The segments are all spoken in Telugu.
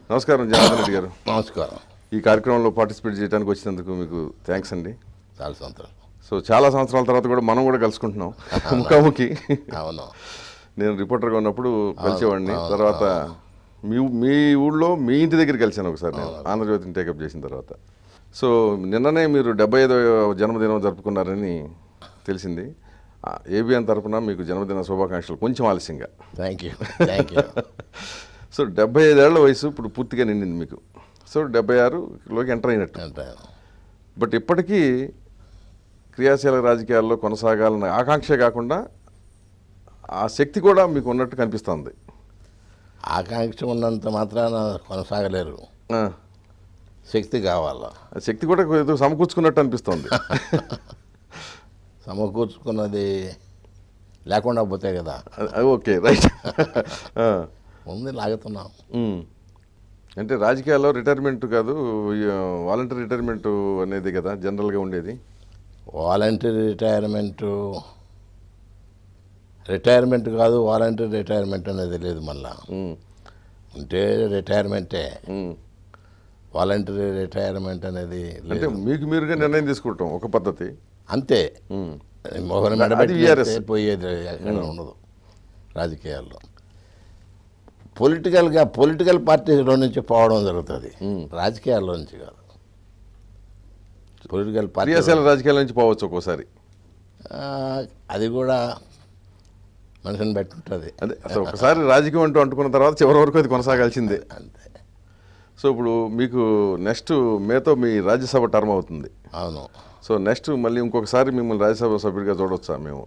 నమస్కారం జనార్దన్ రెడ్డి గారు. నమస్కారం. ఈ కార్యక్రమంలో పార్టిసిపేట్ చేయడానికి వచ్చినందుకు మీకు థ్యాంక్స్ అండి. చాలా సంతోషం. సో చాలా సంవత్సరాల తర్వాత కూడా మనం కూడా కలుసుకుంటున్నాం ముఖాముఖి. అవును, నేను రిపోర్టర్గా ఉన్నప్పుడు కలిసేవాడిని. తర్వాత మీ ఊళ్ళో మీ ఇంటి దగ్గర కలిసాను ఒకసారి నేను ఆంధ్రజ్యోతిని టేకప్ చేసిన తర్వాత. సో నిన్ననే మీరు 75వ జన్మదినం జరుపుకున్నారని తెలిసింది. ఏబిఎన్ తరఫున మీకు జన్మదిన శుభాకాంక్షలు. కొంచెం ఆలస్యంగా. Thank you. సో 75 ఏళ్ల వయసు ఇప్పుడు పూర్తిగా నిండింది మీకు. సో 76లోకి ఎంటర్ అయినట్టు. బట్ ఇప్పటికీ క్రియాశీల రాజకీయాల్లో కొనసాగాలన్న ఆకాంక్ష కాకుండా ఆ శక్తి కూడా మీకు ఉన్నట్టు కనిపిస్తుంది. ఆకాంక్ష ఉన్నంత మాత్రాన కొనసాగలేరు, శక్తి కావాలా. శక్తి కూడా ఏదో సమకూర్చుకున్నట్టు అనిపిస్తుంది. సమకూర్చుకున్నది లేకుండా పోతే కదా. Okay, right. ముందు లాగుతున్నాం. అంటే రాజకీయాల్లో రిటైర్మెంట్ కాదు, వాలంటీర్ రిటైర్మెంట్ అనేది కదా జనరల్గా ఉండేది. వాలంటీర్ రిటైర్మెంట్ కాదు, వాలంటీర్ రిటైర్మెంట్ అనేది లేదు. మళ్ళా ఉంటే రిటైర్మెంటే, వాలంటీర్ రిటైర్మెంట్ అనేది అంటే మీకు మీరుగా నిర్ణయం తీసుకుంటాం ఒక పద్ధతి అంతే. ఒకరి మెడబెట్టి పోయేది ఎక్కడ ఉండదు రాజకీయాల్లో. పొలిటికల్ పార్టీలో నుంచి పోవడం జరుగుతుంది, రాజకీయాల్లో నుంచి కాదు. పొలిటికల్ పార్టీ రాజకీయాల నుంచి పోవచ్చు ఒక్కోసారి. అది కూడా మనిషిని బట్టి ఉంటుంది. అదే అసలు ఒకసారి రాజకీయం అంటూ అంటుకున్న తర్వాత చివరి వరకు అది కొనసాగాల్సిందే. అంతే. సో ఇప్పుడు మీకు నెక్స్ట్ మేతో మీ రాజ్యసభ టర్మ్ అవుతుంది. అవును. సో నెక్స్ట్ మళ్ళీ ఇంకొకసారి మిమ్మల్ని రాజ్యసభ సభ్యుడిగా చూడవచ్చా మేము?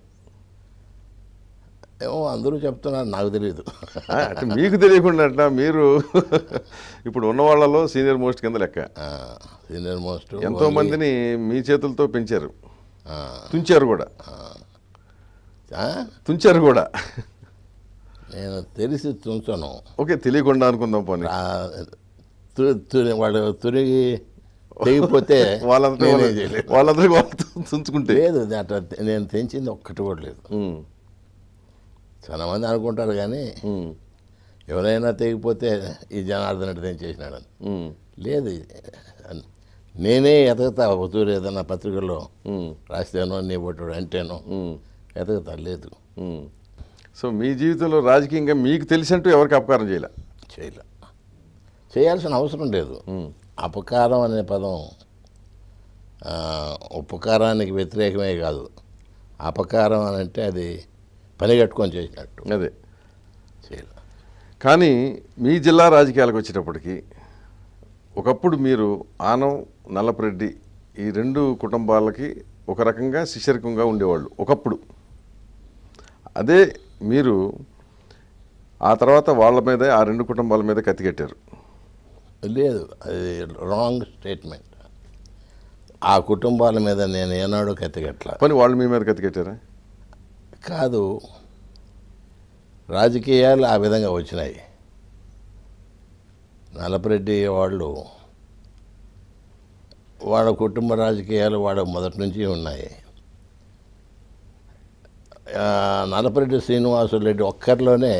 ఏమో అందరూ చెప్తున్నారు, నాకు తెలియదు. అంటే మీకు తెలియకుండా అంట, మీరు ఇప్పుడు ఉన్న వాళ్ళలో సీనియర్ మోస్ట్ కింద లెక్క. సీనియర్ మోస్ట్ ఎంతోమందిని మీ చేతులతో పెంచారు, తుంచారు కూడా. నేను తెలిసి తుంచను. ఓకే, తెలియకుండా అనుకుందాం. పోనీ వాడు తిరిగి తెగిపోతే వాళ్ళందరికీ తుంచుకుంటే లేదు. నేను తెంచింది ఒక్కటి కూడా లేదు. చాలా మంది అనుకుంటారు కానీ ఎవరైనా తెగిపోతే ఈ జనార్దన్ రెడ్డి తెంచేసినాడని లేదు. నేనే ఎతగతా. ఒత్తూరు ఏదైనా పత్రికల్లో రాస్తేనో నీ బొట్టు అంటేనో ఎతగతా. లేదు. సో మీ జీవితంలో రాజకీయంగా మీకు తెలిసినట్టు ఎవరికి అపకారం చేయాల్సిన అవసరం లేదు. అపకారం అనే పదం ఉపకారానికి వ్యతిరేకమే కాదు. అపకారం అని అంటే అది పని కట్టుకొని చేసినట్టు. అదే చేయాలి. కానీ మీ జిల్లా రాజకీయాలకు వచ్చేటప్పటికి ఒకప్పుడు మీరు ఆనం, నల్లపరెడ్డి ఈ రెండు కుటుంబాలకి ఒక రకంగా శిష్యరికంగా ఉండేవాళ్ళు ఒకప్పుడు. అదే మీరు ఆ తర్వాత వాళ్ళ మీద, ఆ రెండు కుటుంబాల మీద కత్తికట్టారు. లేదు, అది రాంగ్ స్టేట్మెంట్. ఆ కుటుంబాల మీద నేను ఏనాడు కత్తికట్ల. పని వాళ్ళు మీ మీద కత్తికట్టారా? కాదు, రాజకీయాలు ఆ విధంగా వచ్చినాయి. నల్లపరెడ్డి వాళ్ళ కుటుంబ రాజకీయాలు మొదటి నుంచి ఉన్నాయి. నల్లపరెడ్డి శ్రీనివాసులరెడ్డి ఒక్కరిలోనే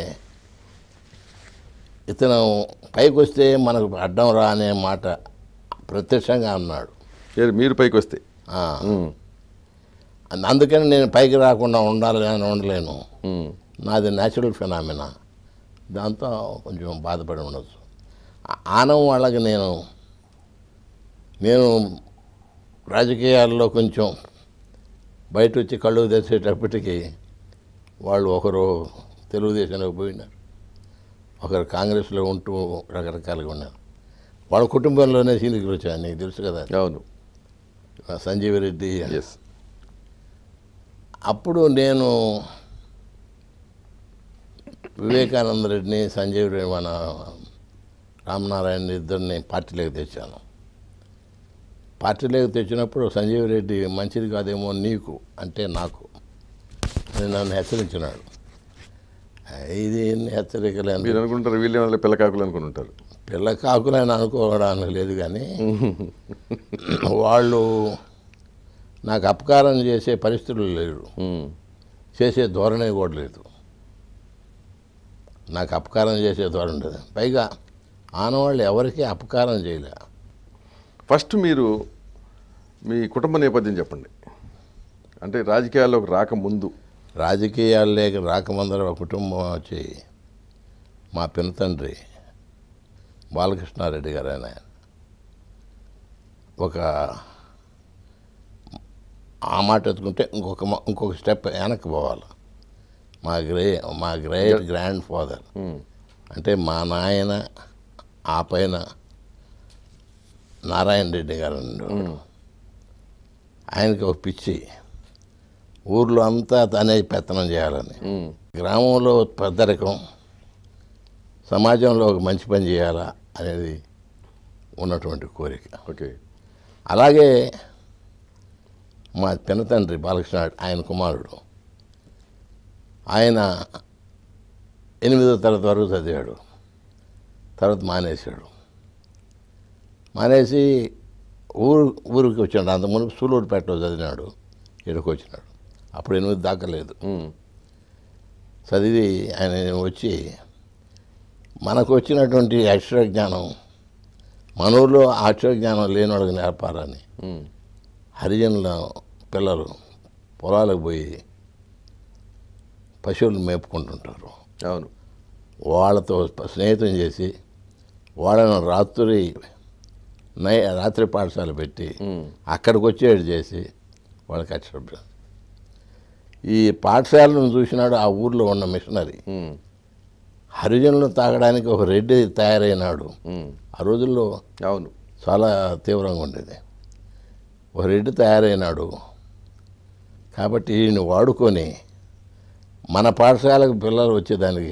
ఇతను పైకి వస్తే మనకు అడ్డం రా అనే మాట ప్రత్యక్షంగా అన్నాడు. మీరు పైకి వస్తే అందుకని నేను పైకి రాకుండా ఉండాలి అని ఉండలేను. నాది న్యాచురల్ ఫినామినా. దాంతో కొంచెం బాధపడి ఉండొచ్చు. ఆనం వాళ్ళకి నేను రాజకీయాల్లో కొంచెం బయట వచ్చి కళ్ళు తెచ్చేటప్పటికి వాళ్ళు ఒకరు తెలుగుదేశంలోకి పోయినారు, ఒకరు కాంగ్రెస్లో ఉంటూ రకరకాలుగా ఉన్నారు. వాళ్ళ కుటుంబంలోనే సీనియర్లు వచ్చాను, నీకు తెలుసు కదా. అవును, సంజీవ్ రెడ్డి. అప్పుడు నేను వివేకానంద రెడ్డిని, సంజీవ్ రెడ్డి, మన రామనారాయణ ఇద్దరిని పార్టీలోకి తెచ్చాను. పార్టీలోకి తెచ్చినప్పుడు సంజీవ్ రెడ్డి మంచిది కాదేమో నీకు అంటే నాకు నన్ను హెచ్చరించినాడు. ఇది ఎన్ని హెచ్చరికలు అనుకుంటారు, వీళ్ళు పిల్లకాకులు అనుకుని ఉంటారు. పిల్లకాకులని అనుకోవడానికి లేదు కానీ వాళ్ళు నాకు అపకారం చేసే పరిస్థితులు లేరు, చేసే ధోరణి కూడా లేదు. నాకు అపకారం చేసే ధోరణి లేదు. పైగా ఆనవాళ్ళు ఎవరికీ అపకారం చేయలే. ఫస్ట్ మీరు మీ కుటుంబ నేపథ్యం చెప్పండి. అంటే రాజకీయాల్లోకి రాకముందు. రాజకీయాల్లోకి రాకముందర ఒక కుటుంబం వచ్చి మా పినతండ్రి బాలకృష్ణారెడ్డి గారు ఆయన ఒక ఆ మాట ఎత్తుకుంటే ఇంకొక స్టెప్ వెనక్కి పోవాలి. మా గ్రేట్ గ్రాండ్ ఫాదర్ అంటే మా నాయన ఆ పైన నారాయణ రెడ్డి గారు ఉండేవాడు. ఆయనకి ఒక పిచ్చి, ఊర్లో అంతా తనే పెత్తనం చేయాలని, గ్రామంలో పెద్దరికం, సమాజంలో ఒక మంచి పని చేయాలా అనేది ఉన్నటువంటి కోరిక. ఓకే. అలాగే మా పినతండ్రి బాలకృష్ణ ఆయన కుమారుడు, ఆయన 8వ తరగతి వరకు చదివాడు. తర్వాత మానేశాడు. మానేసి ఊరికి వచ్చాడు. అంతకుముందు సూలూరుపేటలో చదివినాడు, ఇక్కడికి వచ్చినాడు. అప్పుడు 8 దాకా లేదు. చదివి ఆయన వచ్చి మనకు వచ్చినటువంటి అక్షరజ్ఞానం మన ఊళ్ళో అక్షరజ్ఞానం లేని వాళ్ళకి నేర్పాలని హరిజనుల పిల్లలు పొలాలకు పోయి పశువులు మేపుకుంటుంటారు. అవును. వాళ్ళతో స్నేహితం చేసి వాళ్ళను రాత్రి పాఠశాల పెట్టి అక్కడికి వచ్చేది చేసి వాళ్ళకి అక్షరం. ఈ పాఠశాలను చూసినాడు ఆ ఊర్లో ఉన్న మిషనరీ. హరిజనులు తాగడానికి ఒక రెడ్డి తయారైనాడు. ఆ రోజుల్లో అవును చాలా తీవ్రంగా ఉండేది. ఒక రెడ్డి తయారైనాడు కాబట్టి ఈయన వాడుకొని మన పాఠశాలకు పిల్లలు వచ్చేదానికి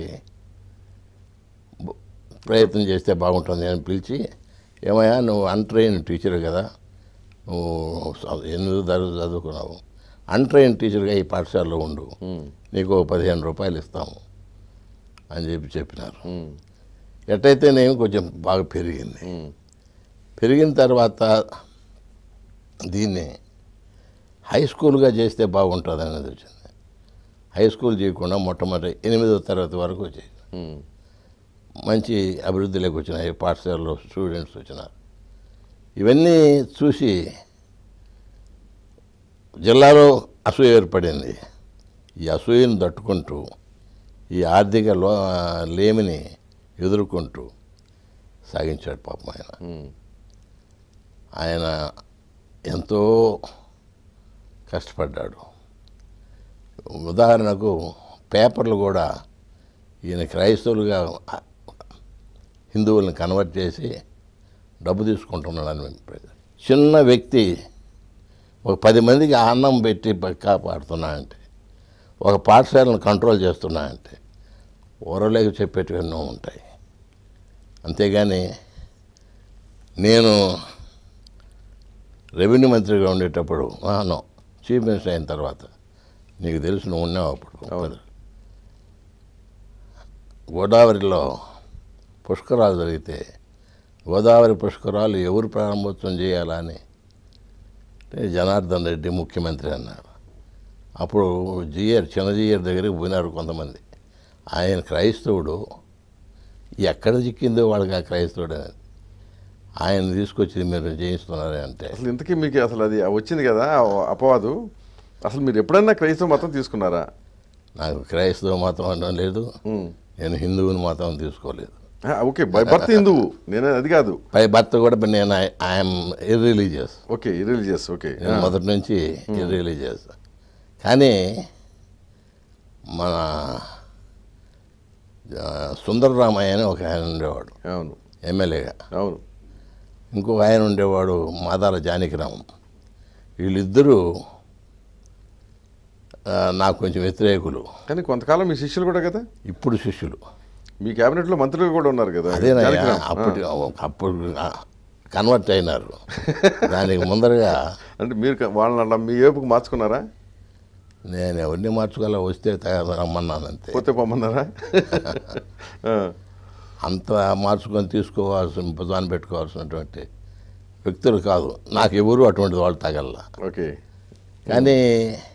ప్రయత్నం చేస్తే బాగుంటుంది అని పిలిచి, ఏమయ్యా నువ్వు అన్ట్రైన్ టీచర్ కదా, నువ్వు 8 తరగతి చదువుకున్నావు, అన్ట్రైన్ టీచర్గా ఈ పాఠశాలలో ఉండు, నీకు 15 రూపాయలు ఇస్తాము అని చెప్పినారు. ఎట్టయితే నేను కొంచెం బాగా పెరిగింది. పెరిగిన తర్వాత దీన్ని హై స్కూల్గా చేస్తే బాగుంటుంది అనేది వచ్చింది. హై స్కూల్ చేయకుండా మొట్టమొదటి 8వ తరగతి వరకు వచ్చేది. మంచి అభివృద్ధిలోకి వచ్చినాయి, పాఠశాలలో స్టూడెంట్స్ వచ్చినారు. ఇవన్నీ చూసి జిల్లాలో అసూయ ఏర్పడింది. ఈ అసూయను తట్టుకుంటూ ఈ ఆర్థిక లేమిని ఎదుర్కొంటూ సాగించాడు పాపం ఆయన. ఆయన ఎంతో కష్టపడ్డాడు. ఉదాహరణకు పేపర్లు కూడా ఈయన క్రైస్తవులుగా హిందువులను కన్వర్ట్ చేసి డబ్బు తీసుకుంటున్నాడని. చిన్న వ్యక్తి ఒక 10 మందికి అన్నం పెట్టి కాపాడుతున్నా అంటే, ఒక పాఠశాలను కంట్రోల్ చేస్తున్నా అంటే ఓరలేక చెప్పేటివి ఎన్నో ఉంటాయి. అంతేగాని నేను రెవెన్యూ మంత్రిగా ఉండేటప్పుడు నో చీఫ్ మినిస్టర్ అయిన తర్వాత నీకు తెలుసు, నువ్వు ఉన్నావు అప్పుడు. గోదావరిలో పుష్కరాలు జరిగితే గోదావరి పుష్కరాలు ఎవరు ప్రారంభోత్సవం చేయాలని జనార్దన్ రెడ్డి ముఖ్యమంత్రి అన్నాడు. అప్పుడు చిన్నజీయర్ దగ్గరికి పోయినారు కొంతమంది. ఆయన క్రైస్తవుడు, ఎక్కడ చిక్కిందో వాళ్ళకి ఆ క్రైస్తవుడు అనేది. ఆయన తీసుకొచ్చి మీరు చేయిస్తున్నారే అంటే అసలు ఇంతకీ మీకు అసలు అది వచ్చింది కదా అపవాదు. అసలు మీరు ఎప్పుడన్నా క్రైస్తవ మతం తీసుకున్నారా? నాకు క్రైస్తవ మతం అనడం లేదు, నేను హిందువుని మతం తీసుకోలేదు. ఓకే, బై బర్త్ హిందువు, నేను అది కాదు. బై బర్త్ కూడా నేను I'm irreligious. Okay, irreligious. Okay, నేను మొదటి నుంచి ఇర్రిలీజియస్. కానీ మన సుందరరామయ్య అని ఒక ఆయన ఉండేవాడు. అవును, ఎమ్మెల్యేగా. అవును. ఇంకొక ఆయన ఉండేవాడు మాదాల జానకిరామం. వీళ్ళిద్దరూ నాకు కొంచెం వ్యతిరేకులు. కానీ కొంతకాలం మీ శిష్యులు కూడా కదా. ఇప్పుడు శిష్యులు మీ క్యాబినెట్లో మంత్రులు కూడా ఉన్నారు కదా. అదేనా అప్పుడు కన్వర్ట్ అయినారు. దానికి ముందరగా అంటే మీరు వాళ్ళ మీ ఏపుకు మార్చుకున్నారా? నేను ఎవరిని మార్చుకోవాలా, వస్తే రమ్మన్నానంతే. పోతే పొమ్మన్నారా? అంత మార్చుకొని తీసుకోవాల్సిన భుజాన్ని పెట్టుకోవాల్సినటువంటి వ్యక్తులు కాదు. నాకు ఎవరు అటువంటి వాళ్ళు తగల. ఓకే. కానీ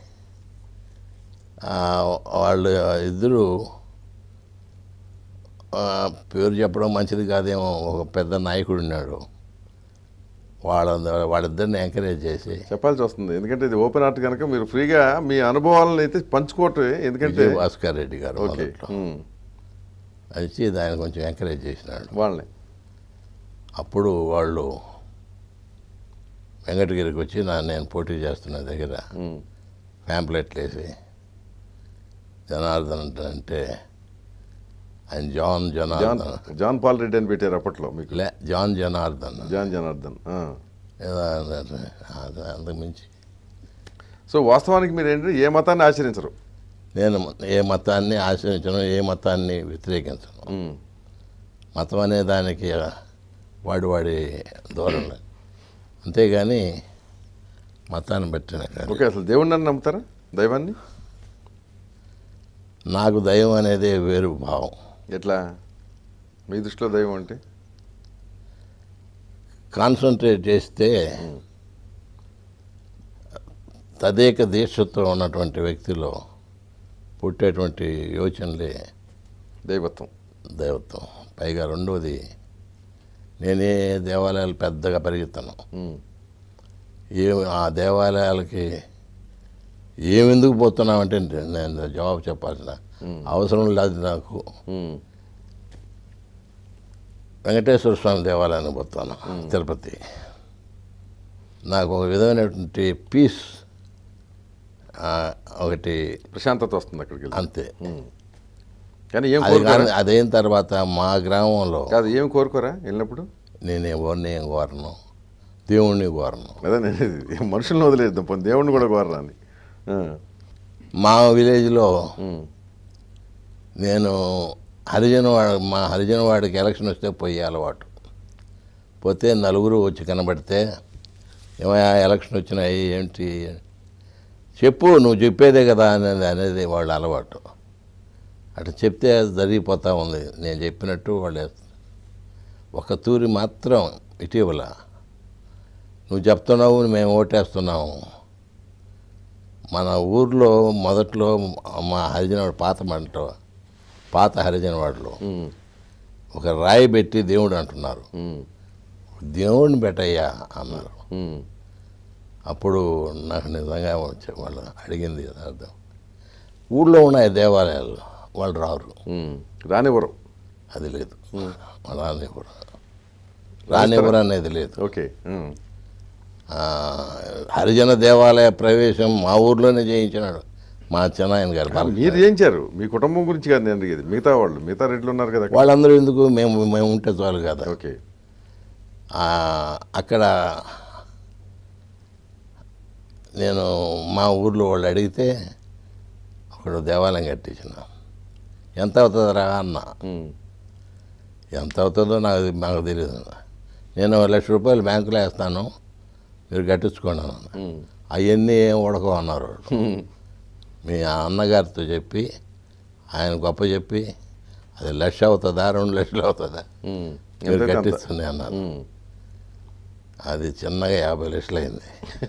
వాళ్ళు ఇద్దరు పేరు చెప్పడం మంచిది కాదేమో, ఒక పెద్ద నాయకుడు ఉన్నాడు, వాళ్ళిద్దరిని ఎంకరేజ్ చేసి చెప్పాల్సి వస్తుంది. ఎందుకంటే ఇది ఓపెన్ ఆర్ట్ కనుక మీరు ఫ్రీగా మీ అనుభవాలను అయితే పంచుకోవటమే. ఎందుకంటే భాస్కర్ రెడ్డి గారు ఓకే వచ్చి దాన్ని కొంచెం ఎంకరేజ్ చేసినాడు వాళ్ళని. అప్పుడు వాళ్ళు వెంకటగిరికి వచ్చి నేను పోటీ చేస్తున్న దగ్గర ప్యాంప్లెట్లు వేసి జనార్దన్ అంటే ఆయన జాన్ పాల్ రెడ్డి అని పెట్టారు అప్పట్లో మీకు. జాన్ జనార్దన్ అంతకుమించి. సో వాస్తవానికి మీరు ఏంటంటే ఏ మతాన్ని ఆచరించరు? నేను ఏ మతాన్ని ఆచరించను, ఏ మతాన్ని వ్యతిరేకించను. మతం అనే దానికి వాడి ధోరణి, అంతేగాని మతాన్ని బట్టిన. ఓకే, అసలు దేవుణ్ణి అని నమ్ముతారా? దైవాన్ని? నాకు దైవం అనేది వేరు భావం. ఎట్లా మీ దృష్టిలో దైవం అంటే? కాన్సన్ట్రేట్ చేస్తే తదేక దీక్షతో ఉన్నటువంటి వ్యక్తిలో పుట్టేటువంటి యోచనలే దైవత్వం. పైగా రెండోది, నేనే దేవాలయాలు పెద్దగా పరిగెత్తాను. ఆ దేవాలయాలకి ఏమెందుకు పోతున్నామంటే నేను జవాబు చెప్పాల్సిన అవసరం లేదు నాకు. వెంకటేశ్వర స్వామి దేవాలయానికి పోతాను, తిరుపతి. నాకు ఒక విధమైనటువంటి పీస్, ఒకటి ప్రశాంతత వస్తుంది అక్కడికి, అంతే. కానీ అదైన తర్వాత మా గ్రామంలో కాదు, ఏం కోరుకోరా వెళ్ళినప్పుడు? నేను ఎవరిని ఏం కోరను, దేవుణ్ణి కోరను. అదే నేను మనుషులను వదిలేద్దాం, దేవుణ్ణి కూడా కోరరా అని. మా విలేజ్లో నేను మా హరిజనవాడికి ఎలక్షన్ వస్తే పోయే అలవాటు. పోతే నలుగురు వచ్చి కనబడితే, ఏమయ్యా ఎలక్షన్ వచ్చినాయి ఏంటి చెప్పు, నువ్వు చెప్పేదే కదా అనేది వాళ్ళ అలవాటు. అట్లా చెప్తే జరిగిపోతూ ఉంది, నేను చెప్పినట్టు వాళ్ళు వేస్తారు. ఒక తూరి మాత్రం ఇటీవల నువ్వు చెప్తున్నావు, మేము ఓటేస్తున్నాము. మన ఊర్లో మొదట్లో మా హరిజనవాడు పాత హరిజనవాడలో ఒక రాయి పెట్టి దేవుడు అంటున్నారు. దేవుడిని పెట్టయ్యా అన్నారు. అప్పుడు నాకు నిజంగా వాళ్ళు అడిగింది అర్థం. ఊళ్ళో ఉన్నాయి దేవాలయాలు, వాళ్ళు రానివ్వరు. అది లేదు, రానివ్వరు అనేది లేదు. ఓకే, హరిజన దేవాలయ ప్రవేశం మా ఊర్లోనే చేయించినాడు మా చిన్నాయన గారు. మీరు చేయించారు, మీ కుటుంబం గురించి కాదు నేను అడిగేది. మిగతా రెడ్లు ఉన్నారు కదా, వాళ్ళందరూ ఎందుకు, మేము ఉంటే చాలు కదా. ఓకే, అక్కడ నేను మా ఊర్లో వాళ్ళు అడిగితే ఒకడు దేవాలయం కట్టించిన. ఎంత అవుతుందిరా అన్న. ఎంత అవుతుందో నాకు తెలియదు. నేను 1,00,000 రూపాయలు బ్యాంకులో వేస్తాను, మీరు కట్టించుకోండి అన్న. అవన్నీ ఏం ఉడకవు అన్నారు. మీ అన్నగారితో చెప్పి ఆయన గొప్ప చెప్పి, అది 1,00,000 అవుతుందా 2 లక్షలు అవుతుందా మీరు కట్టిస్తుంది అన్నారు. అది చిన్నగా 50 లక్షలు అయింది.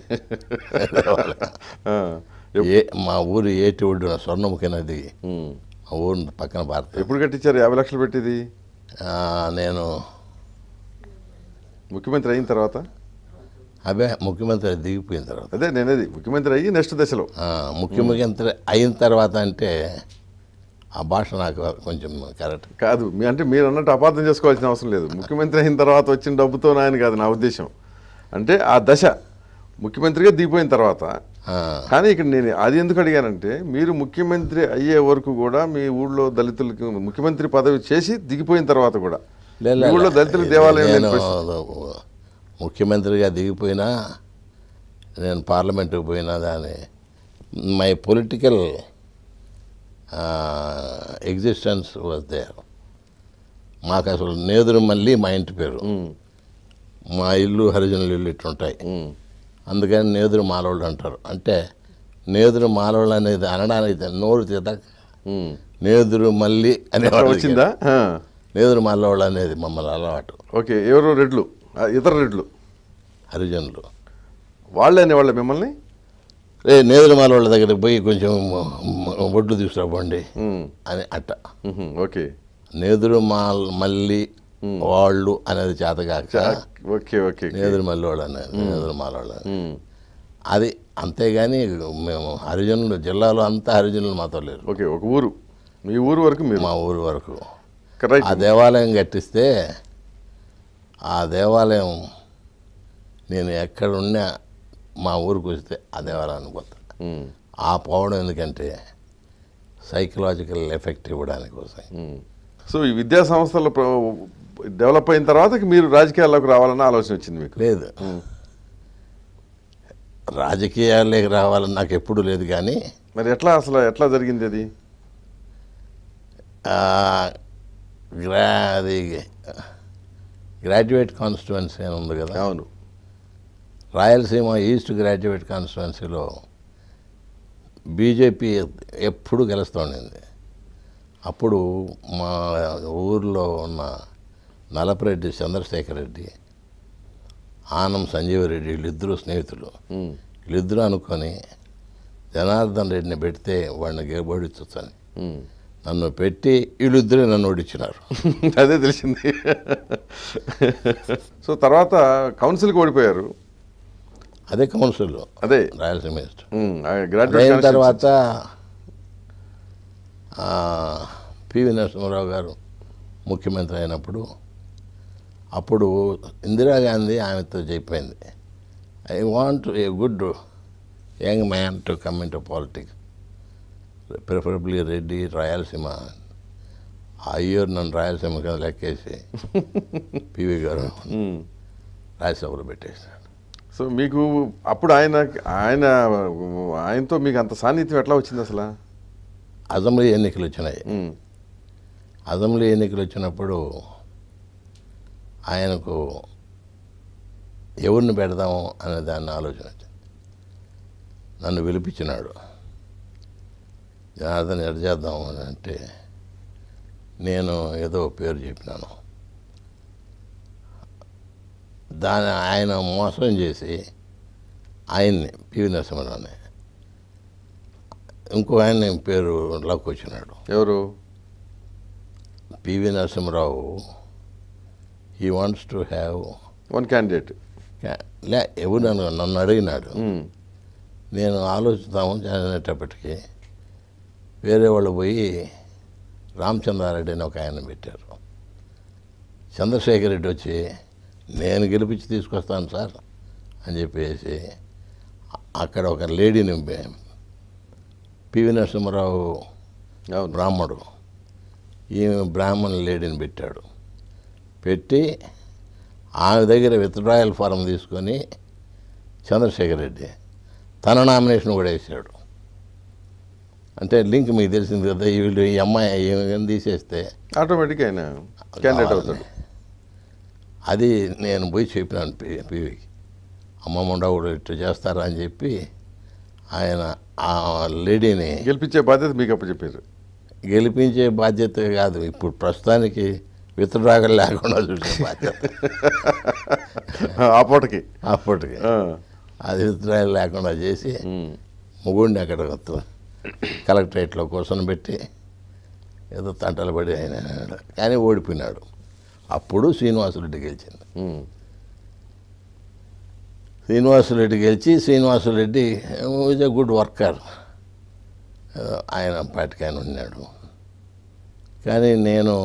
మా ఊరు ఏటి ఒడ్డున స్వర్ణముఖి నది, మా ఊరు పక్కన భారత. ఎప్పుడు కట్టించారు 50 లక్షలు పెట్టింది? నేను ముఖ్యమంత్రి అయిన తర్వాత. ముఖ్యమంత్రి దిగిపోయిన తర్వాత. అదే నేనేది ముఖ్యమంత్రి అయ్యి నెక్స్ట్ దశలో. ముఖ్యమంత్రి అయిన తర్వాత అంటే ఆ భాష నాకు కొంచెం కరెక్ట్ కాదు. అంటే మీరు అన్నట్టు అపార్థం చేసుకోవాల్సిన అవసరం లేదు. ముఖ్యమంత్రి అయిన తర్వాత వచ్చిన డబ్బుతో నాయన కాదు నా ఉద్దేశం. అంటే ఆ దశ ముఖ్యమంత్రిగా దిగిపోయిన తర్వాత. కానీ ఇక్కడ నేను అది ఎందుకు అడిగానంటే, మీరు ముఖ్యమంత్రి అయ్యే వరకు కూడా మీ ఊళ్ళో దళితులకి ముఖ్యమంత్రి పదవి చేసి దిగిపోయిన తర్వాత కూడా ఊళ్ళో దళితుల దేవాలయం. ముఖ్యమంత్రిగా దిగిపోయినా, నేను పార్లమెంటుకు పోయినా, దాని my political existence was there. మాకు అసలు నేదురు మళ్ళీ మా ఇంటి పేరు, మా ఇల్లు హరిజనుల ఇల్లు ఇట్లుంటాయి. అందుకని నేదురు మాలోళ్ళు అంటారు. అంటే నేదురు మాలోళ్ళు అనేది అనడానికి నోరు తీత నేదురు మళ్ళీ అనేవాడు వచ్చిందా? నేదురు మాలోళ్ళు అనేది మమ్మల్ని అలవాటు. ఓకే, ఎవరు రెడ్లు, ఇతర రెడ్లు హరిజనులు వాళ్ళే అనేవాళ్ళ మిమ్మల్ని? నేదురు మాలోళ్ళ దగ్గరికి పోయి కొంచెం ఒడ్లు తీసుకురాబండి అని అట్ట. ఓకే, నేదురు మల్లి వాళ్ళు అనేది చేతగాక ఓకే ఓకే నేదురు మల్లి వాళ్ళు అనేది నేదురు మాల వాళ్ళు అది. అంతేగాని మేము హరిజనులు, జిల్లాలో అంతా హరిజనులు మాతో లేరు. ఓకే, ఒక ఊరు, మీ ఊరు వరకు మీరు? మా ఊరు వరకు. రైట్. ఆ దేవాలయం కట్టిస్తే ఆ దేవాలయం నేను ఎక్కడున్నా మా ఊరికి వస్తే ఆ దేవాలయానికి పోతాను. ఆ పోవడం ఎందుకంటే సైకలాజికల్ ఎఫెక్ట్ ఇవ్వడానికి కోసం. సో ఈ విద్యా సంస్థలు డెవలప్ అయిన తర్వాత మీరు రాజకీయాల్లోకి రావాలన్న ఆలోచన వచ్చింది మీకు? లేదు, రాజకీయాల్లోకి రావాలని నాకు ఎప్పుడు లేదు. కానీ మరి అసలు ఎట్లా జరిగింది అది? అది గ్రాడ్యుయేట్ కాన్స్టిట్యువెన్సీ అని ఉంది కదా. అవును. రాయలసీమ ఈస్ట్ గ్రాడ్యుయేట్ కాన్స్టిట్యువెన్సీలో బీజేపీ ఎప్పుడు గెలుస్తూ ఉండింది. అప్పుడు మా ఊర్లో ఉన్న నలపరెడ్డి చంద్రశేఖర్ రెడ్డి, ఆనం సంజీవరెడ్డి వీళ్ళిద్దరూ స్నేహితులు. వీళ్ళిద్దరూ అనుకొని జనార్దన్ రెడ్డిని పెడితే వాడిని ఓడించని నన్ను పెట్టి వీళ్ళిద్దరే నన్ను ఓడించినారు. అదే తెలిసింది. సో తర్వాత కౌన్సిల్కి ఓడిపోయారు. అదే కౌన్సిల్, అదే రాయలసీమ ఈస్ట్. అయిన తర్వాత పివి నరసింహారావు గారు ముఖ్యమంత్రి అయినప్పుడు అప్పుడు ఇందిరాగాంధీ ఆమెతో చెప్పింది, I want a good young man to come in to politics, preferably Reddy, Rayalaseema. ఆ ఇయర్ నన్ను రాయలసీమ కింద లెక్కేసి పివి గారు రాజ్యసభలో పెట్టేశాడు. సో మీకు అప్పుడు ఆయనతో మీకు అంత సాన్నిధ్యం ఎట్లా వచ్చింది అసలు? అసెంబ్లీ ఎన్నికలు వచ్చినాయి. అసెంబ్లీ ఎన్నికలు వచ్చినప్పుడు ఆయనకు ఎవరిని పెడదాము అనే దాన్ని ఆలోచన వచ్చింది. నన్ను పిలిపించినాడు, జనార్దన్ ఎడ చేద్దాము అని అంటే నేను ఏదో పేరు చెప్పినాను. ఆయన మోసం చేసి ఆయన్ని పివి నరసింహారావుని ఇంకో ఆయన పేరు లాక్కొచ్చినాడు. ఎవరు? PV Narasimha Rao. He wants to have one candidate. ఎవరు నన్ను అడిగినాడు. నేను ఆలోచిస్తాము చేసేటప్పటికి వేరే వాళ్ళు పోయి రామచంద్రారెడ్డి అని ఒక ఆయన పెట్టారు. చంద్రశేఖర్ రెడ్డి వచ్చి నేను గెలిపించి తీసుకొస్తాను సార్ అని చెప్పేసి అక్కడ ఒక లేడీని, పివి నరసింహారావు బ్రాహ్మడు, ఈమె బ్రాహ్మణ లేడీని పెట్టాడు. పెట్టి ఆమె దగ్గర విత్డ్రాయల్ ఫారం తీసుకొని చంద్రశేఖర్ రెడ్డి తన నామినేషన్ కూడా వేసాడు. అంటే లింక్ మీకు తెలిసింది కదా, వీళ్ళు ఈ అమ్మాయి ఏమైనా తీసేస్తే ఆటోమేటిక్గా ఆయన క్యాండిడేట్ అవుతాడు. అది నేను పోయి చెప్పినాను పివికి, అమ్మమ్మ కూడా ఇట్లా చేస్తారా అని చెప్పి ఆయన ఆ లేడీని గెలిపించే బాధ్యత మీకు అప్పుడు చెప్పారు. గెలిపించే బాధ్యత కాదు, ఇప్పుడు ప్రస్తుతానికి విత్డ్రాగలు లేకుండా చూసే బాధ్యత. అప్పటికి అది విత్డ్రాగలు లేకుండా చేసి ముగ్గుడిని అక్కడ కలెక్టరేట్లో కూర్చొని పెట్టి ఏదో తంటలు పడి ఆయన కానీ ఓడిపోయినాడు. అప్పుడు శ్రీనివాసరెడ్డి గెలిచింది. శ్రీనివాసరెడ్డి గెలిచి Srinivasa Reddy is a good worker, ఆయన పాటికి ఆయన ఉన్నాడు. కానీ నేను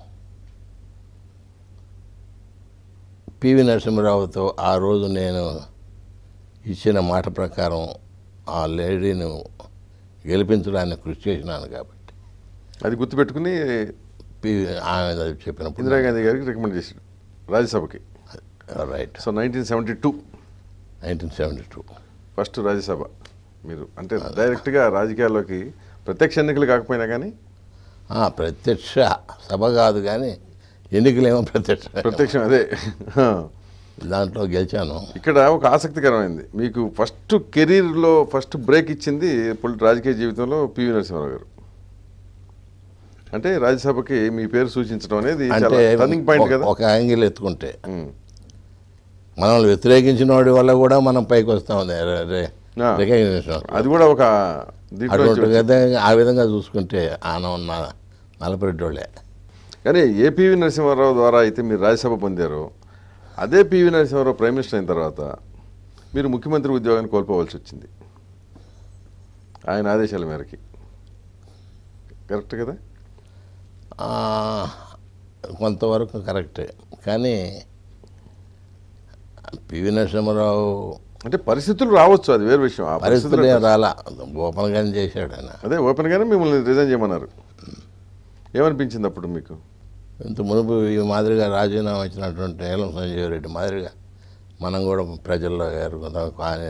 పివి నరసింహారావుతో ఆ రోజు నేను ఇచ్చిన మాట ప్రకారం ఆ లేడీని గెలిపించడానికి కృషి చేసినాను కాబట్టి అది గుర్తుపెట్టుకుని ఆమె చెప్పినప్పుడు ఇందిరాగాంధీ గారికి రికమెండ్ చేశాడు రాజ్యసభకి. రైట్. సో 1972 ఫస్ట్ రాజ్యసభ మీరు, అంటే డైరెక్ట్గా రాజకీయాల్లోకి ప్రత్యక్ష ఎన్నికలు కాకపోయినా కానీ. ప్రత్యక్ష సభ కాదు కానీ ఎన్నికలేమో ప్రత్యక్షం. అదే దాంట్లో గెలిచాను. ఇక్కడ ఒక ఆసక్తికరమైంది, మీకు ఫస్ట్ కెరీర్లో ఫస్ట్ బ్రేక్ ఇచ్చింది రాజకీయ జీవితంలో పివి నరసింహారావు గారు. అంటే రాజ్యసభకి మీ పేరు సూచించడం అనేది టర్నింగ్ పాయింట్ కదా. ఒక యాంగిల్ ఎత్తుకుంటే మనల్ని వ్యతిరేకించిన వాడి వల్ల కూడా మనం పైకి వస్తాం. అది కూడా ఒక ఆ విధంగా చూసుకుంటే ఆనం నలపరెడ్డి వాళ్ళే. కానీ ఏ పివి నరసింహారావు ద్వారా అయితే మీరు రాజ్యసభ పొందారో అదే పివి నరసింహారావు ప్రైమ్ మినిస్టర్ అయిన తర్వాత మీరు ముఖ్యమంత్రి ఉద్యోగాన్ని కోల్పోవలసి వచ్చింది ఆయన ఆదేశాల మేరకి. కరెక్ట్ కదా? కొంతవరకు కరెక్టే. కానీ పివి నరసింహారావు అంటే పరిస్థితులు రావచ్చు, అది వేరే విషయం. ఆ పరిస్థితులు రాలా, ఓపెన్గానే చేశాడు ఆయన. అదే ఓపెన్గానే మిమ్మల్ని రిజైన్ చేయమన్నారు. ఏమనిపించింది అప్పుడు మీకు? ఇంత మునుపు ఈ మాదిరిగా రాజీనామా ఇచ్చినటువంటి నీలం సంజీవ్ రెడ్డి మాదిరిగా మనం కూడా ప్రజల్లో ఎరుగుదాం కానీ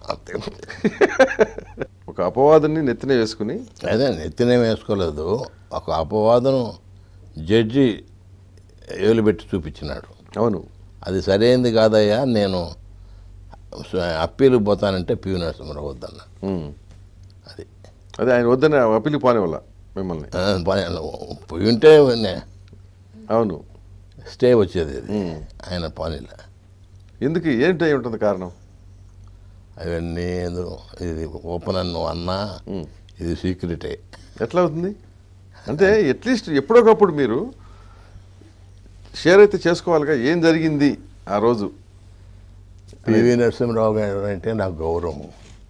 ఒక అపవాదుని నెత్తిన వేసుకుని, అదే నెత్తినే వేసుకోలేదు, ఒక అపవాదం జడ్జి ఏలుబెట్టి చూపించినాడు. అవును, అది సరైనది కాదయ్యా, నేను అప్పీలు పోతానంటే పివి నరసింహారావు వద్దన్న. అది అదే ఆయన వద్దని అప్పీలు పోనే వల్ల మిమ్మల్ని పోయి ఉంటే అవును స్టే వచ్చేది. అది ఆయన పోనీలా. ఎందుకు, ఏంటి ఉంటుంది కారణం? అవన్నీ ఇది ఓపెన్ అని నువ్వు అన్నా ఇది సీక్రెటే. ఎట్లా అవుతుంది అంటే అట్లీస్ట్ ఎప్పుడొకప్పుడు మీరు షేర్ అయితే చేసుకోవాలిగా, ఏం జరిగింది ఆ రోజు? పివి నరసింహారావు గారు అంటే నాకు గౌరవం,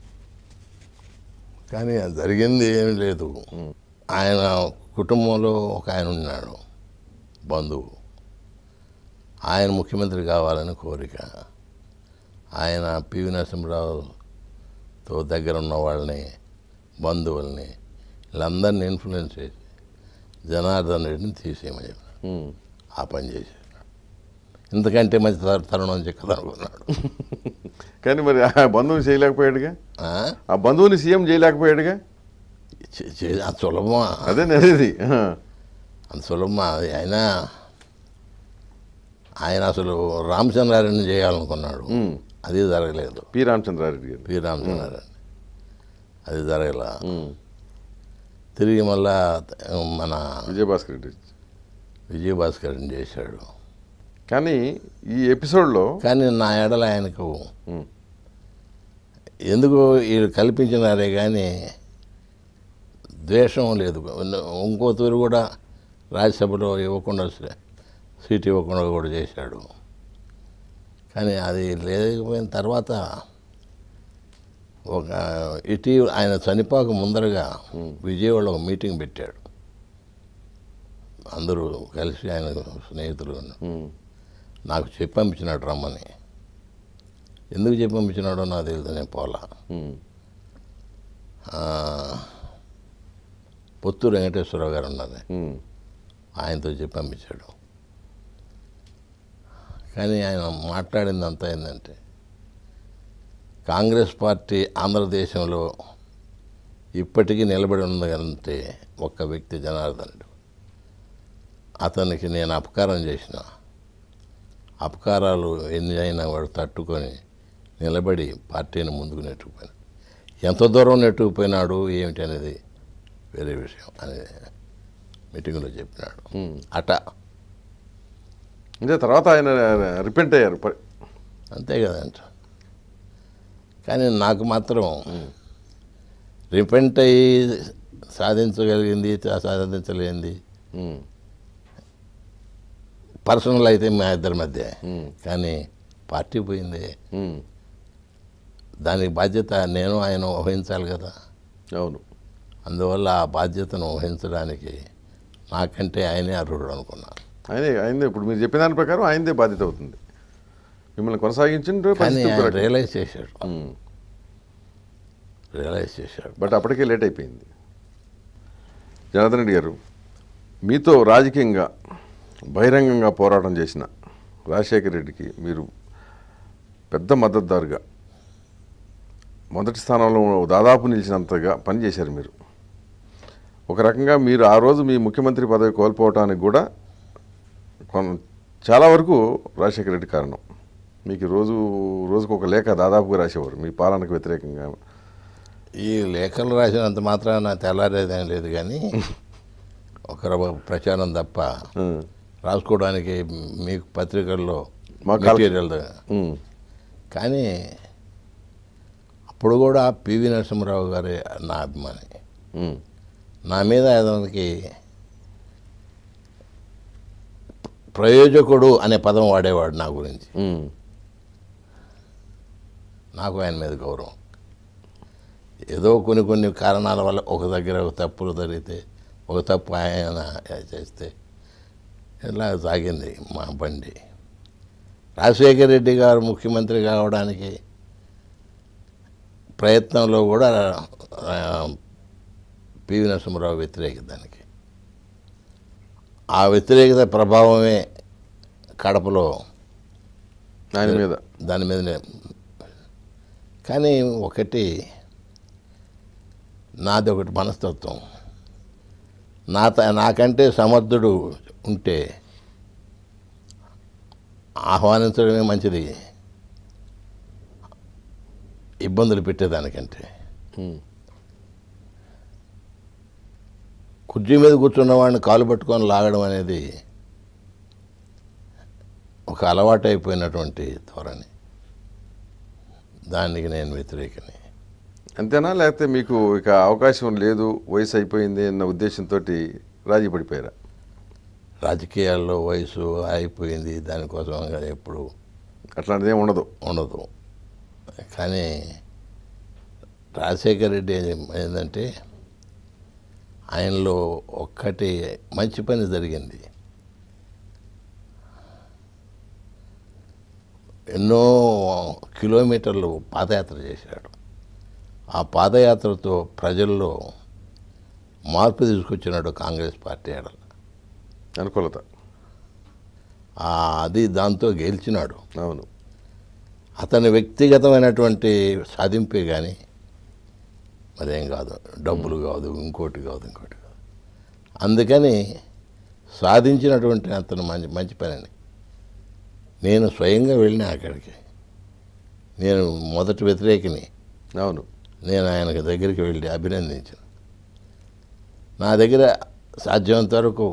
కానీ జరిగింది ఏమీ లేదు. ఆయన కుటుంబంలో ఒక ఆయన ఉన్నాడు బంధువు, ఆయన ముఖ్యమంత్రి కావాలని కోరిక. ఆయన పివి నరసింహారావుతో దగ్గర ఉన్న వాళ్ళని, బంధువుల్ని, వీళ్ళందరినీ ఇన్ఫ్లుయెన్స్ చేసి జనార్దన్ రెడ్డిని తీసేయమని చెప్పారు. ఆ పని చేశాడు. ఇంతకంటే మంచి తరుణం చెక్కదనుకున్నాడు. కానీ మరి ఆ బంధువుని చేయలేకపోయాడుగా, ఆ బంధువుని సీఎం చేయలేకపోయాడుగా. అంత సులభమా? అదే అనేది అంత సులభమా? ఆయన అసలు రామచంద్రారెడ్డిని చేయాలనుకున్నాడు, అది జరగలేదు. పి రామచంద్రారెడ్డి గారు, పి రామచంద్రారెడ్డి, అది జరగలా. తిరిగి మళ్ళా మన విజయభాస్కర్ రెడ్డిని చేశాడు. కానీ ఈ ఎపిసోడ్లో కానీ నా ఎడల ఆయనకు ఎందుకు వీళ్ళు కల్పించినారే కానీ ద్వేషం లేదు. ఇంకో తూరు కూడా రాజ్యసభలో ఇవ్వకుండా, సీట్ ఇవ్వకుండా కూడా చేశాడు. కానీ అది లేకపోయిన తర్వాత ఇటీవల ఆయన చనిపోక ముందరగా విజయవాడలో ఒక మీటింగ్ పెట్టాడు. అందరూ కలిసి, ఆయన స్నేహితులు నాకు చెప్పి పంపించినాడు రమ్మని. ఎందుకు చెప్పి పంపించినాడో నాకు తెలియదు, నేను పోలా. పొత్తూరు వెంకటేశ్వరరావు గారు ఉన్నారు, ఆయనతో చెప్పి పంపించాడు. కానీ ఆయన మాట్లాడిందంతా ఏంటంటే, కాంగ్రెస్ పార్టీ ఆంధ్రదేశంలో ఇప్పటికీ నిలబడి ఉన్నదంటే ఒక్క వ్యక్తి జనార్దన్ రెడ్డి. అతనికి నేను అపకారం చేసిన, అపకారాలు ఎన్ని అయినా వాడు తట్టుకొని నిలబడి పార్టీని ముందుకు నెట్టుకుపోయినాడు. ఎంత దూరం నెట్టుకుపోయినాడు ఏమిటి అనేది వేరే విషయం అని మీటింగ్లో చెప్పినాడు. అంటే తర్వాత ఆయన రిపెంట్ అయ్యారు, అంతే కదంట. కానీ నాకు మాత్రం రిపెంట్ అయ్యి సాధించగలిగింది, సాధించలేంది పర్సనల్ అయితే మా ఇద్దరి మధ్య. కానీ పార్టీ పోయింది, దానికి బాధ్యత నేను ఆయన వహించాలి కదా. అవును, అందువల్ల ఆ బాధ్యతను వహించడానికి నాకంటే ఆయనే అర్హుడు అనుకున్నాను. ఆయనే ఇప్పుడు మీరు చెప్పిన దాని ప్రకారం ఆయనదే బాధ్యత అవుతుంది, మిమ్మల్ని కొనసాగించిన. కానీ ఆయన రియలైజ్ చేశాడు. బట్ అప్పటికే లేట్ అయిపోయింది. జనార్దన్ రెడ్డి గారు, మీతో రాజకీయంగా బహిరంగంగా పోరాటం చేసిన రాజశేఖర రెడ్డికి మీరు పెద్ద మద్దతుదారుగా, మొదటి స్థానంలో దాదాపు నిలిచినంతగా పనిచేశారు మీరు. ఒక రకంగా మీరు ఆ రోజు మీ ముఖ్యమంత్రి పదవి కోల్పోవటానికి కూడా చాలా వరకు రాజశేఖర రెడ్డి కారణం. మీకు రోజుకు ఒక లేఖ దాదాపుగా రాసేవారు మీ పాలనకు వ్యతిరేకంగా. ఈ లేఖలు రాసినంత మాత్రాన తెల్లారేదేం లేదు, కానీ ఒక ప్రచారం తప్ప రాసుకోవడానికి మీకు పత్రికల్లో మెటీరియల్. కానీ అప్పుడు కూడా పివి నరసింహారావు గారే నా అభిమాని. నా మీద అతనికి ప్రయోజకుడు అనే పదం వాడేవాడు నా గురించి. నాకు ఆయన మీద గౌరవం. ఏదో కొన్ని కారణాల వల్ల ఒక దగ్గర ఒక తప్పులు జరిగితే, ఒక తప్పు ఆయన చేస్తే ఇలా సాగింది మా బండి. రాజశేఖర రెడ్డి గారు ముఖ్యమంత్రి కావడానికి ప్రయత్నంలో కూడా పివి నరసింహారావు వ్యతిరేకత దానికి. ఆ వ్యతిరేకత ప్రభావమే కడపలో దాని మీదనే. కానీ నాది ఒకటి మనస్తత్వం. నాకంటే సమర్థుడు ఉంటే ఆహ్వానించడమే మంచిది, ఇబ్బందులు పెట్టేదానికంటే. కుర్చీ మీద కూర్చున్న వాడిని కాలు పట్టుకొని లాగడం అనేది ఒక అలవాటు అయిపోయినటువంటి ధోరణి. దానికి నేను వ్యతిరేకని. అంతేనా? లేకపోతే మీకు ఇక అవకాశం లేదు, వయసు అయిపోయింది అన్న ఉద్దేశంతో రాజీ పడిపోయారా? రాజకీయాల్లో వయసు అయిపోయింది దానికోసం ఎప్పుడు అట్లాంటిది ఏమి ఉండదు. కానీ రాజశేఖర రెడ్డి ఏంటంటే ఆయనలో ఒక్కటి మంచి పని జరిగింది. ఎన్నో కిలోమీటర్లు పాదయాత్ర చేశాడు. ఆ పాదయాత్రతో ప్రజల్లో మార్పు తీసుకొచ్చినాడు కాంగ్రెస్ పార్టీ అనుకూలత. అది దాంతో గెలిచినాడు. అవును. అతని వ్యక్తిగతమైనటువంటి సాధింపే కానీ మరేం కాదు, డబ్బులు కాదు, ఇంకోటి కాదు. అందుకని సాధించినటువంటి అతను మంచి పని. నేను స్వయంగా వెళ్ళిన అక్కడికి. నేను మొదటి వ్యతిరేకిని. అవును. నేను ఆయనకి దగ్గరికి వెళ్ళి అభినందించాను. నా దగ్గర సాధ్యమంత వరకు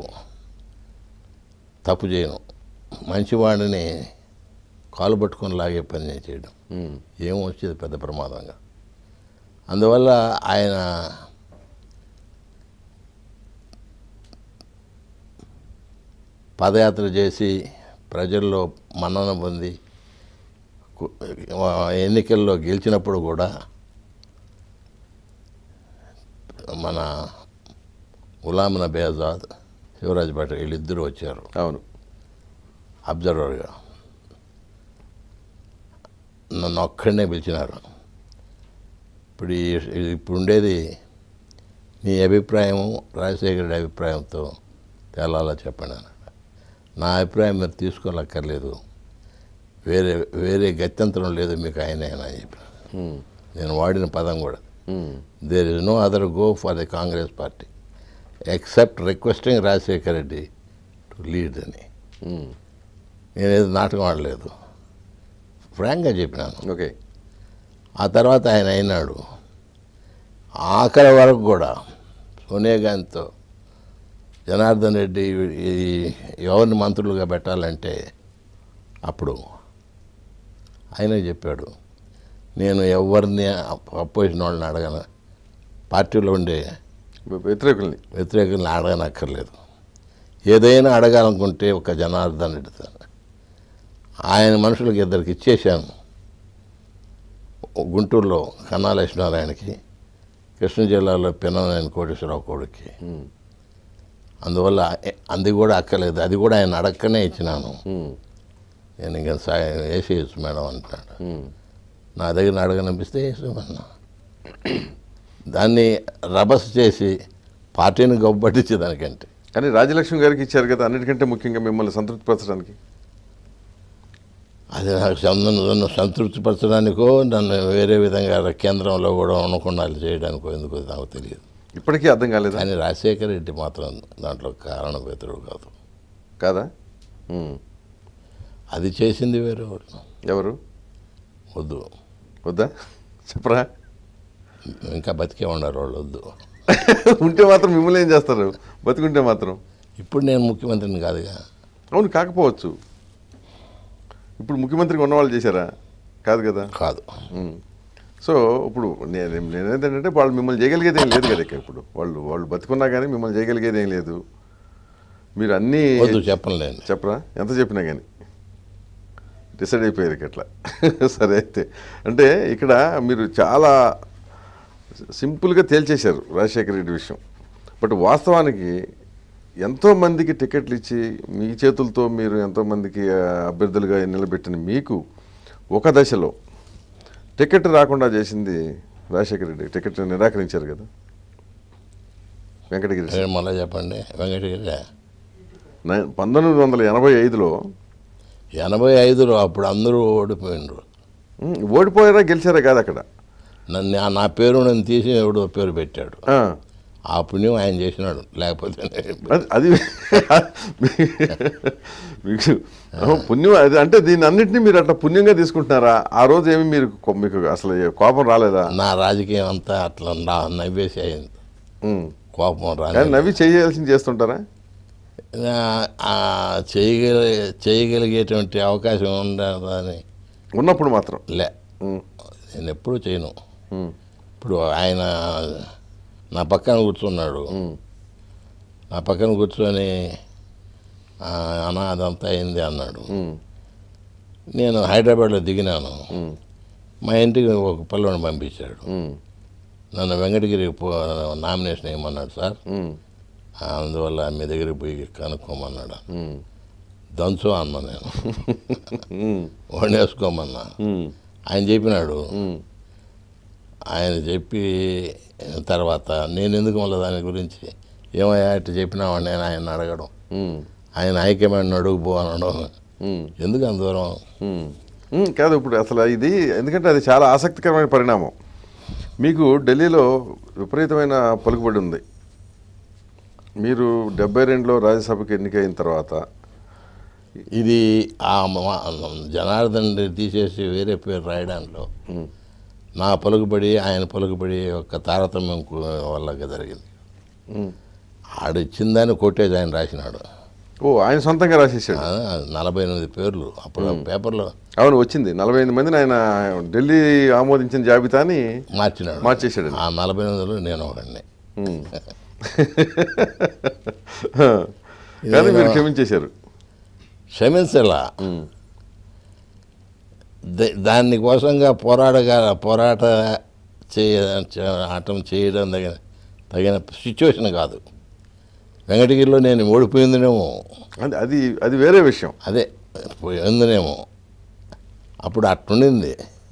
తప్పు చేయను. మంచివాడిని కాలు పట్టుకొని లాగే పని నేను చేయడం ఏమో వచ్చేది పెద్ద ప్రమాదంగా. అందువల్ల ఆయన పాదయాత్ర చేసి ప్రజల్లో మన్నన పొంది ఎన్నికల్లో గెలిచినప్పుడు కూడా మన గులాం నబీ ఆజాద్, శివరాజ్ భట్ వీళ్ళిద్దరూ వచ్చారు. అవును. అబ్జర్వర్గా నన్ను ఒక్కడనే పిలిచినారు. ఇప్పుడు ఉండేది నీ అభిప్రాయము రాజశేఖరుడి అభిప్రాయంతో తేలాలా చెప్పండి అన్నాడు. నా అభిప్రాయం మీరు తీసుకోలేక్కర్లేదు, వేరే గత్యంతరం లేదు మీకు ఆయనే అని చెప్పాను. నేను వాడిన పదం కూడా there is no other go for the Congress party except requesting Rajasekhara Reddy to lead అని. నేనేదో నాటకం ఆడలేదు, ఫ్రాంక్గా చెప్పినాను. ఓకే. ఆ తర్వాత ఆయన అయినాడు. ఆఖరి వరకు కూడా సోనియా గాంధీతో జనార్దన్ రెడ్డి ఎవరిని మంత్రులుగా పెట్టాలంటే అప్పుడు ఆయనే చెప్పాడు, నేను ఎవరిని అపోజిషన్ వాళ్ళని అడగను, పార్టీలో ఉండే వ్యతిరేకుల్ని అడగనక్కర్లేదు. ఏదైనా అడగాలనుకుంటే ఒక జనార్దన్ రెడ్డితో. ఆయన మనుషులకు ఇద్దరికి ఇచ్చేశాను. గుంటూరులో కన్నా లక్ష్మీనారాయణకి, కృష్ణా జిల్లాలో పిన్ననేని కోటేశ్వరరావు కొడుక్కి. అందువల్ల అది కూడా అక్కర్లేదు, అది కూడా ఆయన అడక్కనే ఇచ్చినాను. నేను ఇంకా వేసేయచ్చు మేడం అంటున్నాడు. నా దగ్గర అడగనిపిస్తే వేసేమన్నా. దాన్ని రభస చేసి పార్టీని గొప్పట్టించే దానికంటే. కానీ రాజలక్ష్మి గారికి ఇచ్చారు కదా, అన్నిటికంటే ముఖ్యంగా మిమ్మల్ని సంతృప్తిపరచడానికి. అది నాకు నన్ను సంతృప్తిపరచడానికో నన్ను వేరే విధంగా కేంద్రంలో కూడా ఉండకుండా చేయడానికో ఎందుకో నాకు తెలియదు, ఇప్పటికీ అర్థం కాలేదు. కానీ రాజశేఖర రెడ్డి మాత్రం దాంట్లో కారణభేతుడు కాదా? అది చేసింది వేరే ఎవరు? వద్దా చెప్పరా? ఇంకా బతికే ఉన్నారు వాళ్ళు. వద్దు ఉంటే మాత్రం మిమ్మల్ని ఏం చేస్తారు? బతికుంటే మాత్రం. ఇప్పుడు నేను ముఖ్యమంత్రిని కాదుగా. అవును, కాకపోవచ్చు. ఇప్పుడు ముఖ్యమంత్రిగా ఉన్నవాళ్ళు చేశారా? కాదు కదా. కాదు. సో ఇప్పుడు నేనేంటంటే వాళ్ళు మిమ్మల్ని చేయగలిగేది ఏం లేదు కదా. ఇప్పుడు వాళ్ళు బతుకున్నా కానీ మిమ్మల్ని చేయగలిగేది ఏం లేదు. మీరు అన్నీ వద్దు చెప్పలేండి. చెప్పరా? ఎంత చెప్పినా కానీ డిసైడ్ అయిపోయారు ఇట్లా. సరే అయితే అంటే ఇక్కడ మీరు చాలా సింపుల్గా తేల్చేశారు రాజశేఖర రెడ్డి విషయం. బట్ వాస్తవానికి ఎంతోమందికి టికెట్లు ఇచ్చి మీ చేతులతో మీరు ఎంతోమందికి అభ్యర్థులుగా నిలబెట్టిన మీకు ఒక దశలో టికెట్ రాకుండా చేసింది రాజశేఖర రెడ్డి. టికెట్ నిరాకరించారు కదా వెంకటగిరి. మళ్ళీ చెప్పండి. వెంకటగిరి 1985లో 85లో అప్పుడు అందరూ ఓడిపోయినరు. ఓడిపోయారా గెలిచారా కాదు అక్కడ. నా పేరు నన్ను తీసి ఎవడో పేరు పెట్టాడు. ఆ పుణ్యం ఆయన చేసినాడు. లేకపోతే అది మీకు పుణ్యం అది. అంటే దీన్ని అన్నింటినీ మీరు అట్లా పుణ్యంగా తీసుకుంటున్నారా? ఆ రోజు ఏమి మీకు అసలు కోపం రాలేదా? నా రాజకీయం అంతా అట్లా నవ్వేసి అయింది. కోపం కానీ నవ్వి చేయాల్సింది చేస్తుంటారా? చేయగలిగేటువంటి అవకాశం ఉండదని ఉన్నప్పుడు మాత్రం నేను ఎప్పుడూ చేయను. ఇప్పుడు ఆయన నా పక్కన కూర్చున్నాడు. నా పక్కన కూర్చొని అన్నా అదంతా అయింది అన్నాడు. నేను హైదరాబాద్లో దిగినాను. మా ఇంటికి ఒక పిల్లని పంపించాడు. నన్ను వెంకటగిరికి నామినేషన్ వేయమన్నాడు సార్. అందువల్ల మీ దగ్గరికి పోయి కనుక్కోమన్నాడు. దంచు అన్నా నేను. వండేసుకోమన్నా. ఆయన చెప్పినాడు. ఆయన చెప్పి తర్వాత నేను ఎందుకు మళ్ళీ దాని గురించి ఏమయ్యా ఇట్లా చెప్పినామని నేను ఆయన అడగడం, ఆయన హైకమాండ్ అడుగుపో అనడం ఎందుకు అంత దూరం కాదు. ఇప్పుడు అసలు ఇది ఎందుకంటే అది చాలా ఆసక్తికరమైన పరిణామం. మీకు ఢిల్లీలో విపరీతమైన పలుకుబడి ఉంది. మీరు 72లో రాజ్యసభకి ఎన్నికైన తర్వాత ఇది జనార్దన్ రెడ్డి తీసేసి వేరే పేరు రాయడంలో నా పలుకుబడి ఆయన పలుకుబడి ఒక తారతమ్యం వల్ల జరిగింది. ఆడిచ్చిందని కొట్టేది ఆయన రాసినాడు. ఆయన సొంతంగా రాసేసాడు. 48 పేర్లు అప్పుడు పేపర్లో. అవును, వచ్చింది. 48 మందిని ఆయన ఢిల్లీ ఆమోదించిన జాబితాని మార్చేసాడు. ఆ 48లో నేను ఒకడిని. కానీ మీరు క్షమించేశారు. క్షమించలా. దానికోసంగా పోరాట చేయడం తగిన సిచ్యువేషన్ కాదు. వెంకటగిరిలో నేను ఓడిపోయిందినేమో, అది వేరే విషయం. అదే పోయిందినేమో అప్పుడు అట్టుండింది.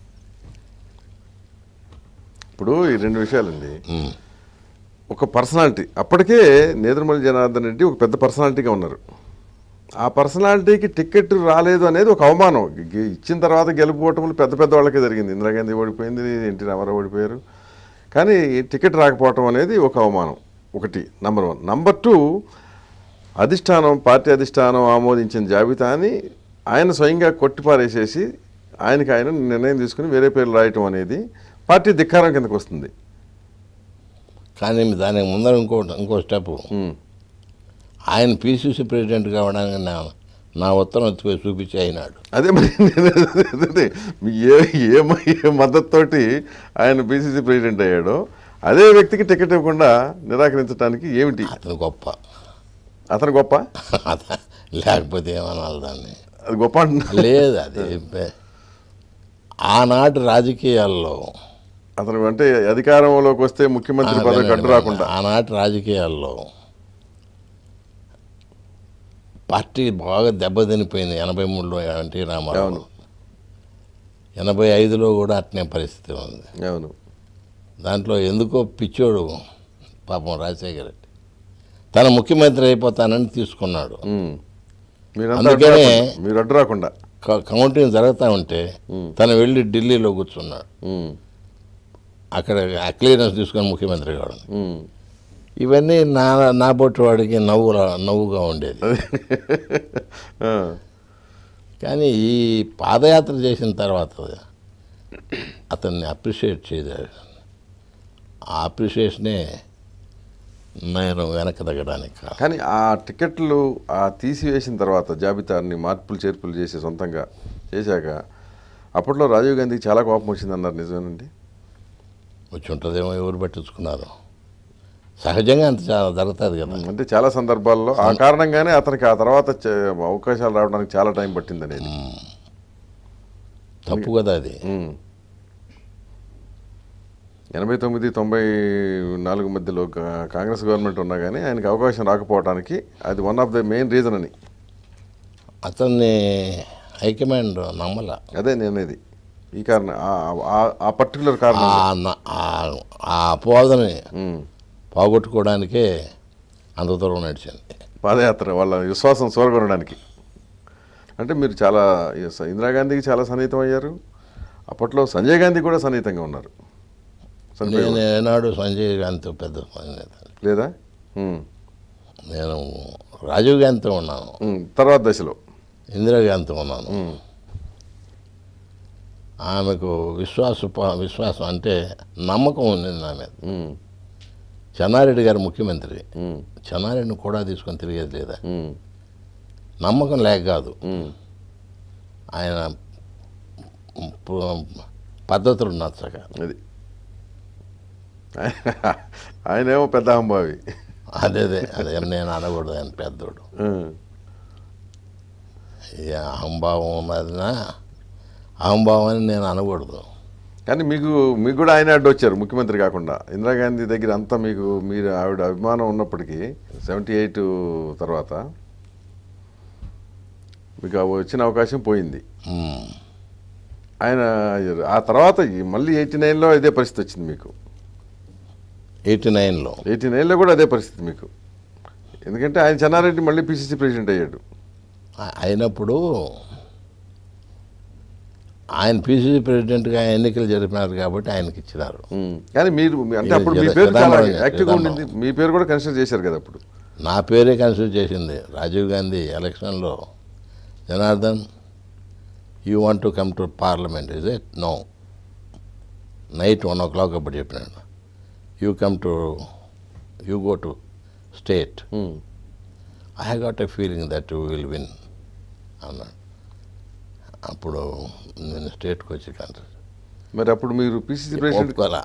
ఇప్పుడు ఈ రెండు విషయాలండి. ఒక పర్సనాలిటీ, అప్పటికే నేదురుమల్లి జనార్దన్ రెడ్డి ఒక పెద్ద పర్సనాలిటీగా ఉన్నారు. ఆ పర్సనాలిటీకి టికెట్ రాలేదు అనేది ఒక అవమానం. ఇచ్చిన తర్వాత గెలుపుకోవటములు పెద్ద పెద్ద వాళ్ళకే జరిగింది. ఇందిరాగాంధీ ఓడిపోయింది, ఎన్టీ రామారావు ఓడిపోయారు. కానీ టికెట్ రాకపోవటం అనేది ఒక అవమానం. ఒకటి నంబర్ 1. నంబర్ 2, పార్టీ అధిష్టానం ఆమోదించిన జాబితాని ఆయన స్వయంగా కొట్టిపారేసేసి ఆయన నిర్ణయం తీసుకుని వేరే పేర్లు రాయటం అనేది పార్టీ ధిక్కారం కిందకు వస్తుంది. కానీ దానికి ముందర ఇంకో స్టెప్, ఆయన పిసిసి ప్రెసిడెంట్ కావడానికి నా ఉత్తరం ఎత్తుపోయి చూపించి అయినాడు. అదే మరి ఏ మద్దతుతోటి ఆయన పిసిసి ప్రెసిడెంట్ అయ్యాడో అదే వ్యక్తికి టికెట్ ఇవ్వకుండా నిరాకరించడానికి ఏమిటి? అతను గొప్ప లేకపోతే ఏమనాలి దాన్ని? అది గొప్ప లేదు. అది ఆనాటి రాజకీయాల్లో అతను అంటే అధికారంలోకి వస్తే ముఖ్యమంత్రి పదవి అడ్డు రాకుండా ఆనాటి రాజకీయాల్లో పార్టీ బాగా దెబ్బతినిపోయింది. 83లో ఎన్టీ రామారావు, 85లో కూడా అట్నే పరిస్థితి ఉంది. అవును. దాంట్లో ఎందుకో పిచ్చోడు పాపం రాజశేఖర రెడ్డి తన ముఖ్యమంత్రి అయిపోతానని తీసుకున్నాడు. అందుకనే మీరు అడ్డు రాకుండా కౌంటింగ్ జరుగుతూ ఉంటే తను వెళ్ళి ఢిల్లీలో కూర్చున్నాడు. అక్కడ క్లియరెన్స్ తీసుకొని ముఖ్యమంత్రి కావడం. ఇవన్నీ నా బొట్టు వాడికి నవ్వుగా ఉండేది. కానీ ఈ పాదయాత్ర చేసిన తర్వాత అతన్ని అప్రిషియేట్ చేయలేదు. ఆ అప్రిషియేషనే నేను వెనక్కి తగ్గడానికి. కానీ ఆ టికెట్లు తీసివేసిన తర్వాత జాబితాని మార్పులు చేర్పులు చేసి సొంతంగా చేశాక అప్పట్లో రాజీవ్ గాంధీకి చాలా కోపం వచ్చిందన్నారు. నిజమేనండి? వచ్చి ఉంటుందేమో, ఎవరు పట్టించుకున్నారు? సహజంగా అంత జరుగుతుంది కదా. అంటే చాలా సందర్భాల్లో ఆ కారణంగానే అతనికి ఆ తర్వాత అవకాశాలు రావడానికి చాలా టైం పట్టింది అనేది తప్పు కదా అది. 89, 94 మధ్యలో కాంగ్రెస్ గవర్నమెంట్ ఉన్నా కానీ ఆయనకి అవకాశం రాకపోవడానికి అది one of the main reason అని అతన్ని హైకమాండ్ నమ్మల. అదే నేనేది ఈ కారణం ఆ పర్టికులర్ కారణం ఆ అపోహని పోగొట్టుకోవడానికే అంత దూరం నడిచింది పాదయాత్ర, వాళ్ళ విశ్వాసం చూరగొనడానికి. అంటే మీరు చాలా ఇందిరాగాంధీకి చాలా సన్నిహితం అయ్యారు, అప్పట్లో సంజయ్ గాంధీ కూడా సన్నిహితంగా ఉన్నారు. నేను ఏనాడు సంజయ్ గాంధీతో పెద్ద లేదా? నేను రాజీవ్ గాంధీతో ఉన్నాను, తర్వాత దశలో ఇందిరాగాంధీతో ఉన్నాను. ఆమెకు విశ్వాసం అంటే నమ్మకం ఉంది నా మీద. చెన్నారెడ్డి గారు ముఖ్యమంత్రి, చెన్నారెడ్డిని కూడా తీసుకొని తిరిగేది లేదా? నమ్మకం లేక కాదు, ఆయన పద్ధతులు నచ్చక. అది ఆయనేమో పెద్ద అంబావి. అదే నేను అనకూడదు, ఆయన పెద్దోడు. అహంభావం ఉన్నదినా అహంభావం అని నేను అనకూడదు. కానీ మీకు కూడా ఆయన అడ్డు వచ్చారు ముఖ్యమంత్రి కాకుండా. ఇందిరాగాంధీ దగ్గర అంతా మీరు ఆవిడ అభిమానం ఉన్నప్పటికీ 78 తర్వాత మీకు వచ్చిన అవకాశం పోయింది. ఆయన ఆ తర్వాత మళ్ళీ 89లో ఇదే పరిస్థితి వచ్చింది మీకు. 89లో కూడా అదే పరిస్థితి మీకు. ఎందుకంటే ఆయన చెన్నారెడ్డి మళ్ళీ పిసిసి ప్రెసిడెంట్ అయ్యాడు. అయినప్పుడు ఆయన పిసిసి ప్రెసిడెంట్గా ఎన్నికలు జరిపినారు కాబట్టి ఆయనకి ఇచ్చినారు. కానీ మీరు అంటే అప్పుడు మీ పేరు చాలా యాక్టివ్గా ఉండింది, మీ పేరు కూడా కన్సిడర్ చేశారు కదా అప్పుడు. నా పేరే కన్సిడర్ చేసింది. రాజీవ్ గాంధీ ఎలక్షన్లో, Janardhan you want to come to parliament, is it? No. Night 1 o'clock అప్పుడు చెప్పినాడు, you go to state, I have got a feeling that you will win అన్నాడు. అప్పుడు నేను స్టేట్కి వచ్చి కంట్రీ. మరి అప్పుడు మీరు పిసిసి ప్రెసిడెంట్ కదా,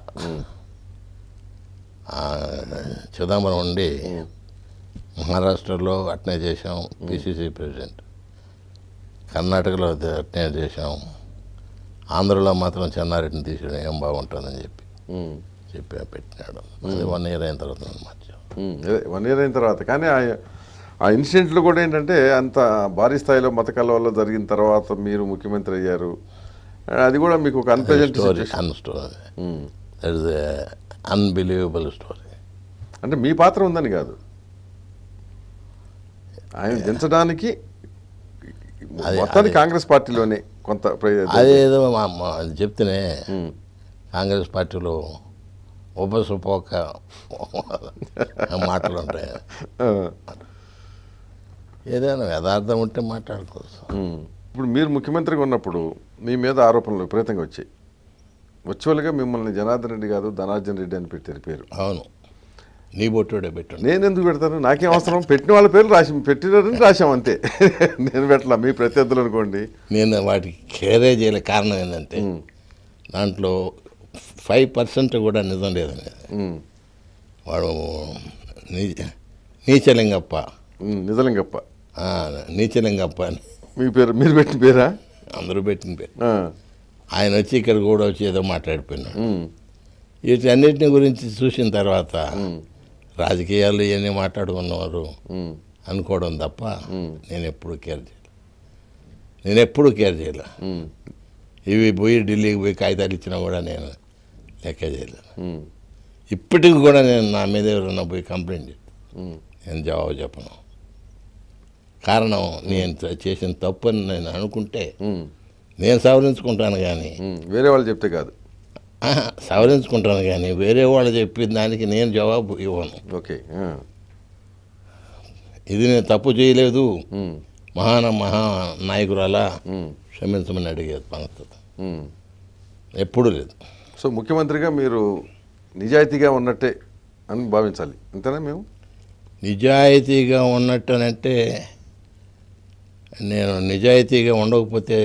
చిదంబరం ఉండి మహారాష్ట్రలో అట్నే చేసాం పిసిసి ప్రెసిడెంట్, కర్ణాటకలో అట్నే చేసాం, ఆంధ్రలో మాత్రం చెన్నారెడ్డిని తీసేయడం ఏం బాగుంటుందని చెప్పి పెట్టినాడు. అది 1 year అయిన తర్వాత మార్చాం. 1 year అయిన తర్వాత. కానీ ఆ ఇన్సిడెంట్లు కూడా ఏంటంటే అంత భారీ స్థాయిలో మత కలవలో జరిగిన తర్వాత మీరు ముఖ్యమంత్రి అయ్యారు. అది కూడా మీకు ఒక అన్బిలీవబుల్ స్టోరీ. అంటే మీ పాత్ర ఉందని కాదు, ఆయన దించడానికి మొత్తానికి కాంగ్రెస్ పార్టీలోనే కొంత అదేదో చెప్తేనే కాంగ్రెస్ పార్టీలో ఉపసుపోక మాటలు ఉంటాయి. ఏదైనా యథార్థం ఉంటే మాట్లాడుకోవచ్చు. ఇప్పుడు మీరు ముఖ్యమంత్రిగా ఉన్నప్పుడు మీ మీద ఆరోపణలు విపరీతంగా వచ్చాయి. వర్చువల్గా మిమ్మల్ని జనార్దన్ రెడ్డి కాదు ధనార్జన్ రెడ్డి అని పెట్టారు పేరు. అవును, నీ బొట్టుడే పెట్టాను. నేను ఎందుకు పెడతాను? నాకేం అవసరం? పెట్టిన వాళ్ళ పేర్లు పెట్టినారని రాశాం అంతే. నేను పెట్టలా, మీ ప్రత్యర్థులు అనుకోండి. నేను వాటికి కేరే చేయలే. కారణం ఏంటంటే దాంట్లో 5% కూడా నిజం లేదని. వాడు నీచలింగప్ప, నిజలింగప్ప, నీచలింగప్ప అని మీ పేరు. మీరు పెట్టిన పేరా? అందరూ పెట్టిన పేరు. ఆయన వచ్చి ఇక్కడ కూడా వచ్చి ఏదో మాట్లాడిపోయినాడు. వీటన్నిటిని గురించి చూసిన తర్వాత రాజకీయాలు ఇవన్నీ మాట్లాడుకున్నవారు అనుకోవడం తప్ప నేను ఎప్పుడు కేర్ చేయలే. ఇవి పోయి ఢిల్లీకి పోయి కాగితాలు ఇచ్చినా కూడా నేను లెక్క చేయలేదు. ఇప్పటికి కూడా నేను నా మీద ఎవరన్నా పోయి కంప్లైంట్ నేను జవాబు చెప్పను. కారణం నేను చేసిన తప్పు అని నేను అనుకుంటే నేను సవరించుకుంటాను, కానీ వేరే వాళ్ళు చెప్తే కాదు. సవరించుకుంటాను కానీ వేరే వాళ్ళు చెప్పిన దానికి నేను జవాబు ఇవ్వను. ఓకే, ఇది నేను తప్పు చేయలేదు, మహానాయకురాలా క్షమించమని అడిగేది పనస్తుంది ఎప్పుడూ లేదు. సో ముఖ్యమంత్రిగా మీరు నిజాయితీగా ఉన్నట్టే అని భావించాలి, అంతేనా? మేము నిజాయితీగా ఉన్నట్టనంటే నేను నిజాయితీగా ఉండకపోతే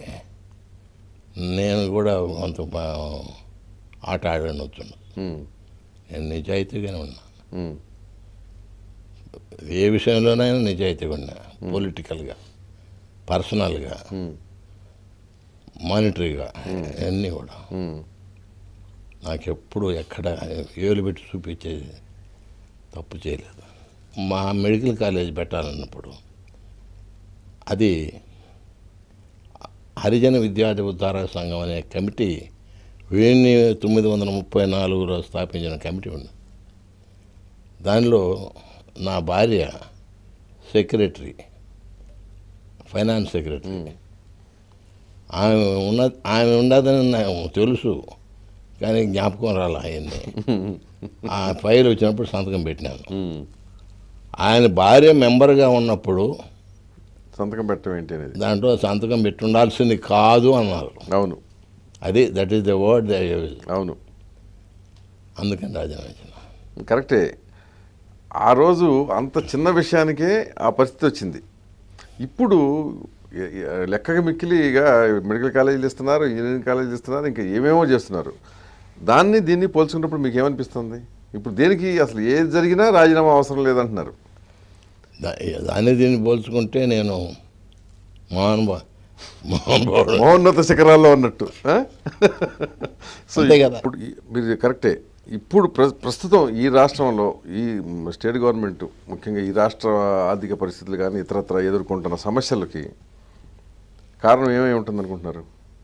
నేను కూడా కొంత ఆట ఆడనొచ్చున్నా. నేను నిజాయితీగానే ఉన్నా. ఏ విషయంలోనైనా నిజాయితీగా ఉన్నా, పొలిటికల్గా, పర్సనల్గా, మానిటరీగా, అన్నీ కూడా. నాకెప్పుడు ఎక్కడ ఏలు పెట్టి చూపించేది తప్పు చేయలేదు. మా మెడికల్ కాలేజ్ పెట్టాలన్నప్పుడు అది హరిజన విద్యార్థి ఉద్ధారక సంఘం అనే కమిటీ 1934లో స్థాపించిన కమిటీ ఉంది. దానిలో నా భార్య సెక్రటరీ, ఫైనాన్స్ సెక్రటరీ. ఆమె ఉండదని నాకు తెలుసు, కానీ జ్ఞాపకం రాలే ఆయన్ని. ఆ ఫైల్ వచ్చినప్పుడు సంతకం పెట్టినాను. ఆయన భార్య మెంబర్గా ఉన్నప్పుడు సంతకం పెట్టడం ఏంటి అనేది, దాంట్లో సంతకం పెట్టి ఉండాల్సింది కాదు అన్నారు. అవును, అది దట్ ఈస్ ద వర్డ్. అవును, అందుకని రాజీనామా ఇచ్చిన. కరెక్టే. ఆ రోజు అంత చిన్న విషయానికే ఆ పరిస్థితి వచ్చింది. ఇప్పుడు లెక్కగా మిక్కిలిగా మెడికల్ కాలేజీలు ఇస్తున్నారు, ఇంజనీరింగ్ కాలేజీలు ఇస్తున్నారు, ఇంకా ఏమేమో చేస్తున్నారు. దీన్ని పోల్చుకున్నప్పుడు మీకు ఏమనిపిస్తుంది? ఇప్పుడు దేనికి అసలు ఏది జరిగినా రాజీనామా అవసరం లేదంటున్నారు. దీన్ని పోల్చుకుంటే నేను మహోన్నత శిఖరాల్లో ఉన్నట్టు. సో కదా. ఇప్పుడు మీరు కరెక్టే. ఇప్పుడు ప్రస్తుతం ఈ రాష్ట్రంలో ఈ స్టేట్ గవర్నమెంట్, ముఖ్యంగా ఈ రాష్ట్ర ఆర్థిక పరిస్థితులు కానీ ఇతరత్ర ఎదుర్కొంటున్న సమస్యలకి కారణం ఏమై ఉంటుంది అనుకుంటున్నారు?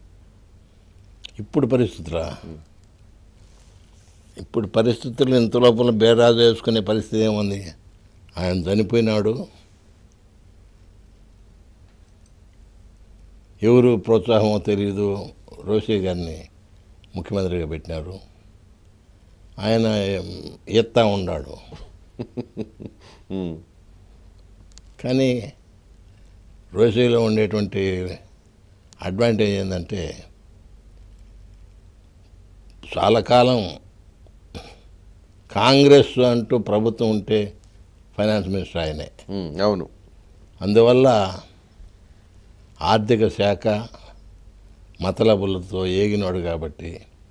ఇప్పుడు పరిస్థితులు ఇంత లోపల బేరాజు వేసుకునే పరిస్థితి ఏముంది? ఆయన చనిపోయినాడు, ఎవరు ప్రోత్సాహమో తెలియదు, రోషే గారిని ముఖ్యమంత్రిగా పెట్టినారు. ఆయన ఎత్తా ఉన్నాడు. కానీ రోషేలో ఉండేటువంటి అడ్వాంటేజ్ ఏంటంటే చాలా కాలం కాంగ్రెస్ అంటూ ప్రభుత్వం ఉంటే ఫైనాన్స్ మినిస్టర్ ఆయనే. అవును. అందువల్ల ఆర్థిక శాఖ మతలబులతో ఏగినాడు కాబట్టి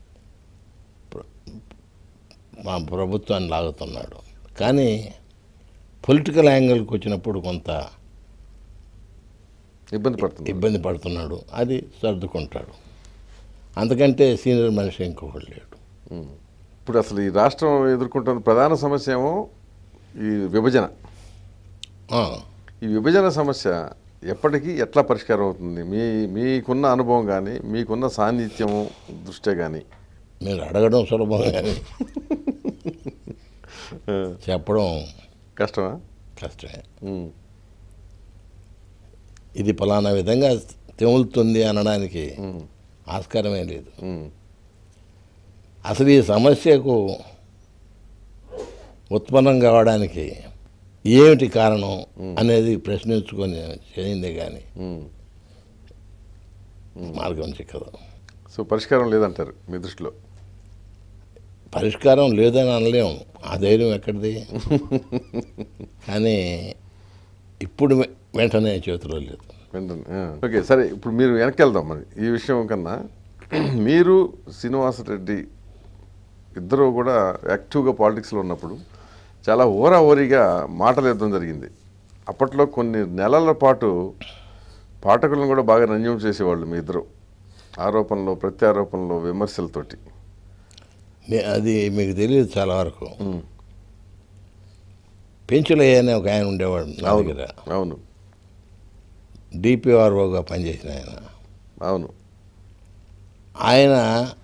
మా ప్రభుత్వాన్ని లాగుతున్నాడు. కానీ పొలిటికల్ యాంగిల్కి వచ్చినప్పుడు కొంత ఇబ్బంది పడుతున్నాడు. అది సర్దుకుంటాడు. అంతకంటే సీనియర్ మనిషి ఇంకొకటి లేడు. ఇప్పుడు అసలు ఈ రాష్ట్రం ఎదుర్కొంటున్న ప్రధాన సమస్య ఏమో ఈ విభజన. ఈ విభజన సమస్య ఎప్పటికీ ఎట్లా పరిష్కారం అవుతుంది? మీకున్న అనుభవం కానీ, మీకున్న సాన్నిధ్యము దృష్ట్యా కానీ. మీరు అడగడం సులభం కానీ చెప్పడం కష్టమే. ఇది ఫలానా విధంగా తెములుతుంది అనడానికి ఆస్కారమే లేదు. అసలు ఈ సమస్యకు ఉత్పన్నం కావడానికి ఏమిటి కారణం అనేది ప్రశ్నించుకొని చేయిందే కానీ మార్గం చిక్కదు. సో పరిష్కారం లేదంటారు మీ దృష్టిలో? పరిష్కారం లేదని అనలేము, ఆ ధైర్యం ఎక్కడిది. కానీ ఇప్పుడు వెంటనే చేతిలో లేదు. ఓకే, సరే. ఇప్పుడు మీరు వెనక్కి వెళ్దాం. మరి ఈ విషయం కన్నా మీరు శ్రీనివాసరెడ్డి ఇద్దరు కూడా యాక్టివ్గా పాలిటిక్స్లో ఉన్నప్పుడు చాలా ఓరాఓరిగా మాటలు యుద్ధం జరిగింది. అప్పట్లో కొన్ని నెలల పాటు పాఠకులను కూడా బాగా రంజం చేసేవాళ్ళు మీ ఇద్దరు, ఆరోపణలు ప్రత్యారోపణలు విమర్శలతోటి. అది మీకు తెలియదు చాలా వరకు. పెంచులయ్య అనే ఒక ఆయన ఉండేవాడు నా దగ్గర. అవును. డిపిఆర్ఓగా పనిచేసిన ఆయన. అవును. ఆయన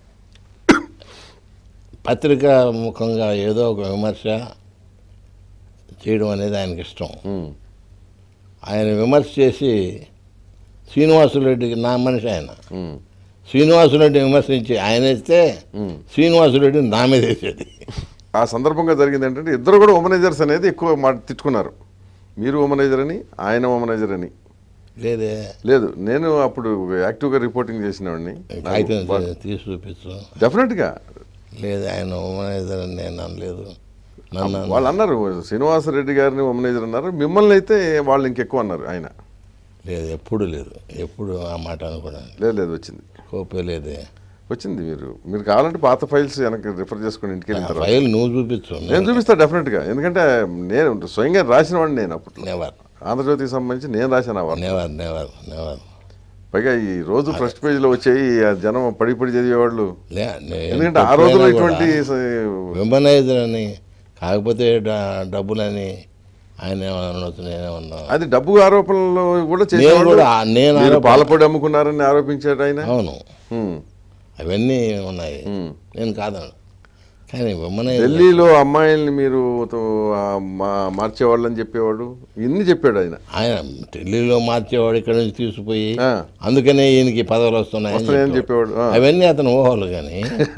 పత్రికా ముఖంగా ఏదో ఒక విమర్శ చేయడం అనేది ఆయనకి ఇష్టం. ఆయన విమర్శ చేసి శ్రీనివాసరెడ్డికి, నా మనిషి ఆయన, శ్రీనివాసరెడ్డి విమర్శించి ఆయన వేస్తే శ్రీనివాసరెడ్డి నా మీద వేసేది. ఆ సందర్భంగా జరిగింది ఏంటంటే ఇద్దరు కూడా ఉమనైజర్స్ అనేది ఎక్కువ తిట్టుకున్నారు. మీరు ఉమనైజర్ అని, ఆయన ఉమనైజర్ అని. లేదు, నేను అప్పుడు యాక్టివ్గా రిపోర్టింగ్ చేసినవాడిని. తీసి చూపించు. డెఫినెట్గా లేదు, ఆయన ఉమనైజర్ అని నేను అనలేదు. వాళ్ళు అన్నారు శ్రీనివాసరెడ్డి గారిని ఉమనైజర్ అన్నారు, మిమ్మల్ని అయితే వాళ్ళు ఇంకెక్కువ అన్నారు. ఆయన లేదు, ఎప్పుడు లేదు, ఎప్పుడు ఆ మాట అనుకోవడానికి లేదు, వచ్చింది కోపే లేదే. వచ్చింది. మీరు కావాలంటే పాత ఫైల్స్ వెనక్కి రిఫర్ చేసుకుని ఇంటికి వెళ్ళిన తర్వాత ఫైల్ నువ్వు చూపించు. నేను చూపిస్తాను డెఫినెట్గా. ఎందుకంటే నేను స్వయంగా రాసిన వాడిని. నేను అప్పుడు నెవర్ ఆంధ్రజ్యోతికి సంబంధించి నేను రాసిన వాడు. Never never never. పైగా ఈ రోజు ఫస్ట్ పేజీలో వచ్చాయి, ఆ జనం పడి చదివేవాళ్ళు. లే ఎందుకంటే ఆ రోజుల్లో ఇటువంటి విమనైజర్ అని, కాకపోతే డబ్బులని ఆయన ఏమన్నా నేనేమన్నా. అది డబ్బు ఆరోపణలు కూడా నేను చేసేవాడు. కూడా నేను పాలపొడి అమ్ముకున్నారని ఆరోపించాడు ఆయన. అవును, అవన్నీ ఉన్నాయి, నేను కాదను. కానీ ఢిల్లీలో అమ్మాయిల్ని మీరు మార్చేవాళ్ళని చెప్పేవాడు, ఇన్ని చెప్పాడు ఆయన. ఆయన ఢిల్లీలో మార్చేవాడు, ఇక్కడ నుంచి తీసుకుపోయి అందుకనే ఈయనకి పదవులు వస్తున్నాయని చెప్పేవాడు. అవన్నీ అతను ఊహలు. కానీ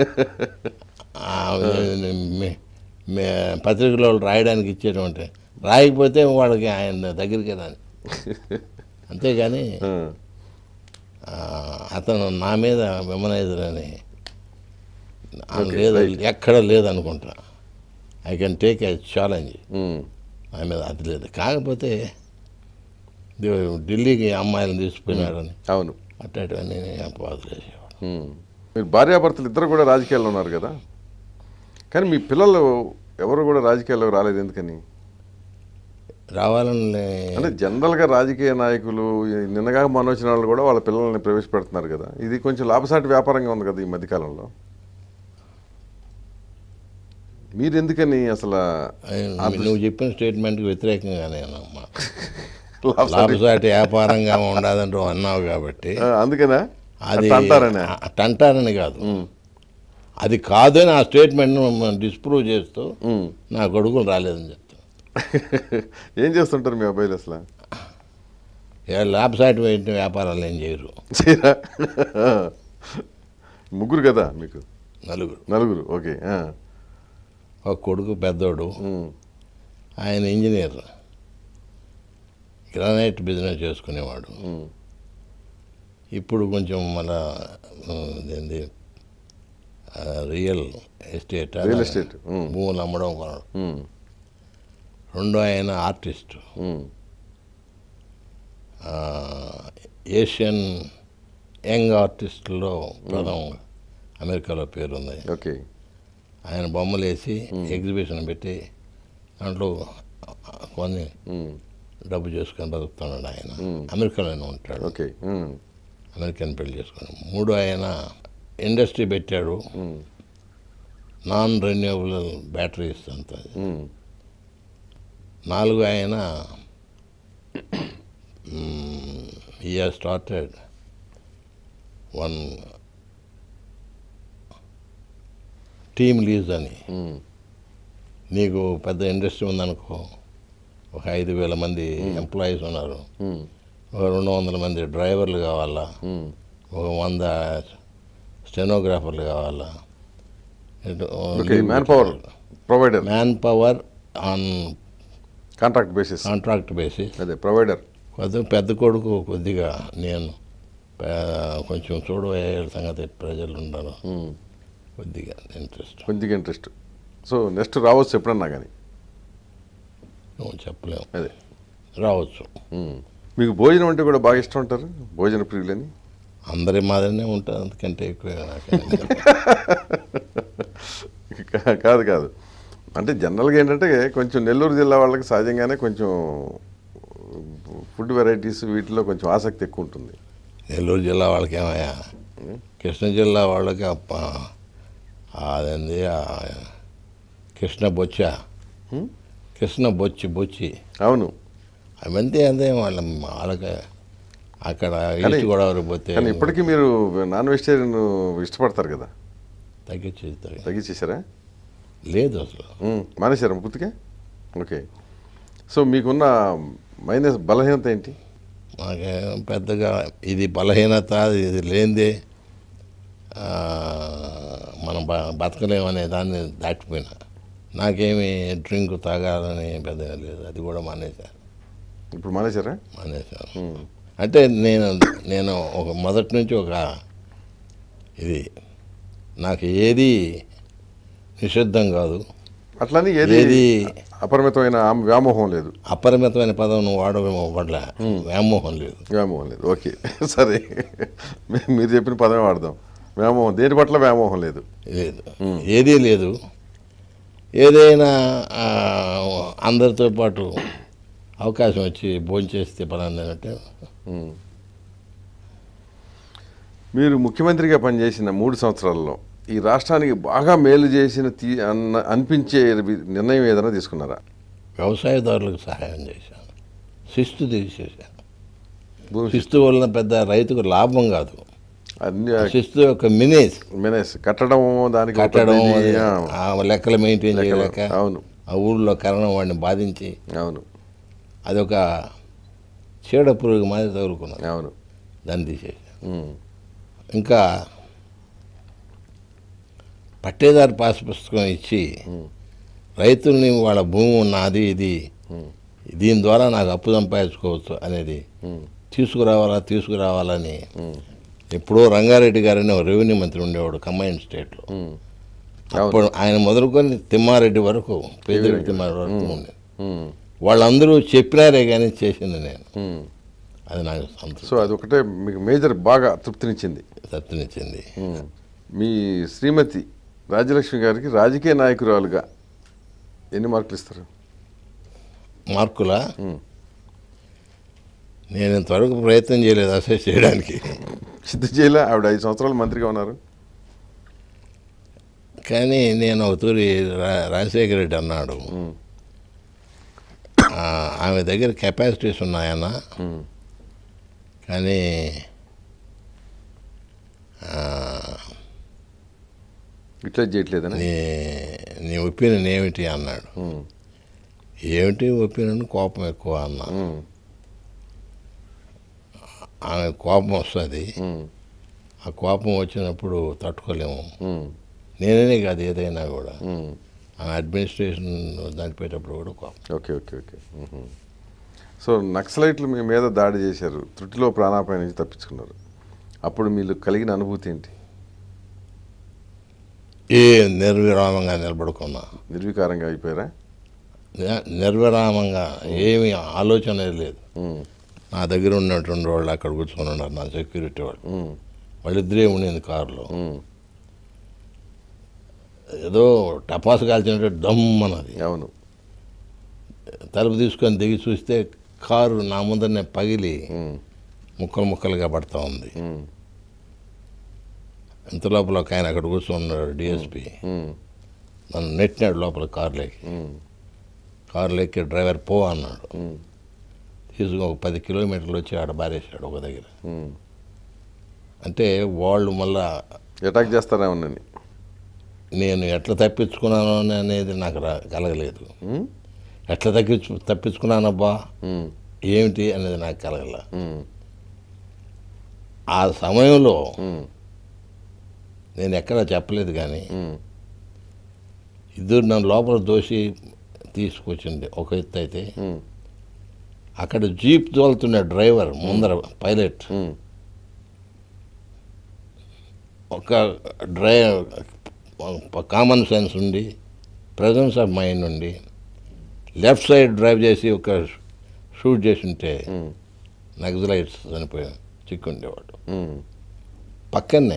పత్రికలో రాయడానికి ఇచ్చేటువంటి, రాయకపోతే వాళ్ళకి ఆయన దగ్గరికి రాని. అంతేగాని అతను నా మీద విమనైజర్ అని లేదు, ఎక్కడ లేదనుకుంటా. I can take a challenge. నా మీద అది లేదు. కాకపోతే ఢిల్లీకి అమ్మాయిలను తీసుకుపోయినాడని అవును అట్లాంటివన్నీ అపవాదులు చేసేవాడు. మీరు భార్యాభర్తలు ఇద్దరు కూడా రాజకీయాల్లో ఉన్నారు కదా, కానీ మీ పిల్లలు ఎవరు కూడా రాజకీయాల్లోకి రాలేదు, ఎందుకని? రావాలని అంటే జనరల్గా రాజకీయ నాయకులు నిన్నగా మనొచ్చిన వాళ్ళు కూడా వాళ్ళ పిల్లల్ని ప్రవేశపెడుతున్నారు కదా. ఇది కొంచెం లాభసాటి వ్యాపారంగా ఉంది కదా ఈ మధ్యకాలంలో. మీరు ఎందుకని అసలు? నువ్వు చెప్పిన స్టేట్మెంట్కి వ్యతిరేకంగా నేను లాభసాటి వ్యాపారంగా ఉండదంటూ అన్నావు కాబట్టి అందుకనా అది అంటారని కాదు, అది కాదని ఆ స్టేట్మెంట్ను డిస్ప్రూవ్ చేస్తూ నా కొడుకులు రాలేదని చెప్తాను. ఏం చేస్తుంటారు మీ అబ్బాయిలు అసలు? లాభసాటి వ్యాపారాలు ఏం చేయరు. ముగ్గురు కదా మీకు? నలుగురు. ఓకే. ఒక కొడుకు పెద్దోడు, ఆయన ఇంజనీర్, గ్రానైట్ బిజినెస్ చేసుకునేవాడు. ఇప్పుడు కొంచెం మన ఏంది రియల్ ఎస్టేట్ భూములు అమ్మడం కొనడం. రెండో ఆయన ఆర్టిస్టు, ఏషియన్ యంగ్ ఆర్టిస్టులో ప్రథమంగా అమెరికాలో పేరుంది. ఓకే. ఆయన బొమ్మలు వేసి ఎగ్జిబిషన్ పెట్టి దాంట్లో కొన్ని డబ్బు చేసుకొని బతుకుతున్నాడు. ఆయన అమెరికాలోనే ఉంటాడు. ఓకే. అమెరికన్ పెళ్లి చేసుకుని. మూడో ఆయన ఇండస్ట్రీ పెట్టాడు, నాన్ రెన్యూవబుల్ బ్యాటరీస్ అంతా. నాలుగు ఆయన he has started one team lease అని. నీకు పెద్ద ఇండస్ట్రీ ఉందనుకో, ఒక 5,000 మంది ఎంప్లాయీస్ ఉన్నారు, ఒక 200 మంది డ్రైవర్లు కావాలా, ఒక 100 స్టెనోగ్రాఫర్లు కావాలా, man power on contract basis. అదే ప్రొవైడర్. పెద్ద కొడుకు కొద్దిగా నేను కొంచెం చూడబోయే సంగతి ప్రజలు ఉండాలి, కొద్దిగా ఇంట్రెస్ట్. సో నెక్స్ట్ రావచ్చు ఎప్పుడన్నా, కానీ చెప్పలేము. అదే రావచ్చు. మీకు భోజనం అంటే కూడా బాగా ఇష్టం ఉంటారు, భోజన ప్రియులని? అందరి మాదిరినే ఉంటుంది, అందుకంటే ఎక్కువ కాదు. అంటే జనరల్గా ఏంటంటే కొంచెం నెల్లూరు జిల్లా వాళ్ళకి సహజంగానే కొంచెం ఫుడ్ వెరైటీస్ వీటిలో కొంచెం ఆసక్తి ఎక్కువ ఉంటుంది. నెల్లూరు జిల్లా వాళ్ళకి ఏమయ్యా, కృష్ణా జిల్లా వాళ్ళకి అదేంది కృష్ణ బొచ్చి అవును అవంతే వాళ్ళకి అక్కడ ఈస్ట్ గోదావరి పోతే. కానీ ఇప్పటికీ మీరు నాన్ వెజిటేరియన్ ఇష్టపడతారు కదా? తగ్గించేసారా? లేదు అసలు, మానేశారా పూర్తిగా? ఓకే. సో మీకున్న బలహీనత ఏంటి? మాకే పెద్దగా ఇది బలహీనత, ఇది లేనిదే మనం బతకలేమనే దాన్ని దాటిపోయినా. నాకేమి డ్రింక్ తాగాలని పెద్దగా లేదు, అది కూడా మానేశాను. ఇప్పుడు మానేశారా? మానేశాను. అంటే నేను ఒక మొదటి నుంచి ఒక ఇది, నాకు ఏది నిషిద్ధం కాదు, అట్లని ఏది అపరిమితమైన వ్యామోహం లేదు. అపరిమితమైన పదం నువ్వు వాడవేమో పడలే, వ్యామోహం లేదు. ఓకే సరే, మీరు చెప్పిన పదమే వాడదాం. వ్యామోహం, దేని పట్ల వ్యామోహం లేదు. లేదు, ఏదీ లేదు. ఏదైనా అందరితో పాటు అవకాశం వచ్చి భోంచేస్తే పలానా అంటే. మీరు ముఖ్యమంత్రిగా పనిచేసిన 3 సంవత్సరాల్లో ఈ రాష్ట్రానికి బాగా మేలు చేసిన అనిపించే నిర్ణయం ఏదైనా తీసుకున్నారా? వ్యవసాయదారులకు సహాయం చేశాను, శిస్తు తీసేశాను. శిస్తు వలన పెద్ద రైతుకు లాభం కాదు, శిస్తు యొక్క మినేస్ కట్టడం, దానికి లెక్కలు మెయింటైన్ చేయలేక అవును ఆ ఊళ్ళో కరణం వాడిని బాధించి అవును అదొక చీడ పురుగు మాదిరి తగులుకున్నాను. అవును, దాన్ని తీసేసాను. ఇంకా పట్టేదారు పాస్ పుస్తకం ఇచ్చి రైతుల్ని వాళ్ళ భూమి ఉన్నది ఇది, దీని ద్వారా నాకు అప్పు సంపాదించుకోవచ్చు అనేది తీసుకురావాలని ఎప్పుడో రంగారెడ్డి గారని రెవెన్యూ మంత్రి ఉండేవాడు కంబైన్డ్ స్టేట్లో. అప్పుడు ఆయన మొదలుకొని తిమ్మారెడ్డి వరకు, పేదరెడ్డి తిమ్మారెడ్డి వరకు ఉండేది. వాళ్ళందరూ చెప్పినారే కానీ చేసింది నేను. అది నాకు సంతోషం. సో అది ఒకటే మీకు మేజర్ బాగా తృప్తినిచ్చింది. మీ శ్రీమతి రాజ్యలక్ష్మి గారికి రాజకీయ నాయకురాలుగా ఎన్ని మార్కులు ఇస్తారు? మార్కులా? నేను ఇంతవరకు ప్రయత్నం చేయలేదు అసెస్ చేయడానికి. సిద్ధ చేయలే. ఆవిడ 5 సంవత్సరాలు మంత్రిగా ఉన్నారు. కానీ నేను ఒక తూరి రాజశేఖర రెడ్డి అన్నాడు, ఆమె దగ్గర కెపాసిటీస్ ఉన్నాయన్న, కానీ ఇట్లా చేయట్లేదని. నీ ఒపీనియన్ ఏమిటి అన్నాడు. ఏమిటి ఒపీనియన్? కోపం ఎక్కువ అన్నా. ఆమె కోపం వస్తుంది, ఆ కోపం వచ్చినప్పుడు తట్టుకోలేము. నేనే కాదు, ఏదైనా కూడా ఆమె అడ్మినిస్ట్రేషన్ నడిపేటప్పుడు కూడా కోపం. Okay okay okay. సో నక్సలైట్లు మీ మీద దాడి చేశారు, త్రుటిలో ప్రాణాపాయ నుంచి తప్పించుకున్నారు. అప్పుడు మీకు కలిగిన అనుభూతి ఏంటి? నిర్విరామంగా నిలబడుకున్నా. నిర్వికారంగా అయిపోయారా? నిర్విరామంగా, ఏమి ఆలోచన లేదు. నా దగ్గర ఉన్నటువంటి వాళ్ళు అక్కడ కూర్చొని ఉన్నారు, నా సెక్యూరిటీ వాళ్ళు. వాళ్ళిద్దరే ఉండింది కారులో. ఏదో టపాసు కాల్చినట్టు దమ్మన్నది. అవును. తలుపు తీసుకొని దిగి చూస్తే కారు నా ముందరనే పగిలి ముక్కలుగా పడతా ఉంది. ఇంత లోపల ఒక ఆయన అక్కడ కూర్చున్నాడు, డిఎస్పీ. నన్ను నెట్టినాడు లోపల కారులోకి డ్రైవర్ పో అన్నాడు. తీసుకుని ఒక 10 కిలోమీటర్లు వచ్చి ఆడ బారేశాడు ఒక దగ్గర. అంటే వాళ్ళు మళ్ళా అటాక్ చేస్తారేమోనని. నేను ఎట్లా తప్పించుకున్నాను అనేది నాకు కలగలేదు. ఎట్లా తప్పించుకున్నానబ్బా ఏమిటి అనేది నాకు కలగల. ఆ సమయంలో నేను ఎక్కడా చెప్పలేదు, కానీ ఇద్దరు నన్ను లోపల దోసి తీసుకొచ్చింది ఒక ఎత్తు. అయితే అక్కడ జీప్ తోలుతున్న డ్రైవర్ ముందర పైలట్ ఒక కామన్ సెన్స్ ఉండి, ప్రజెన్స్ ఆఫ్ మైండ్ ఉండి లెఫ్ట్ సైడ్ డ్రైవ్ చేసి ఒక షూట్ చేసి ఉంటే నక్సలైట్స్ చనిపోయాను, చిక్కుండేవాడు. పక్కనే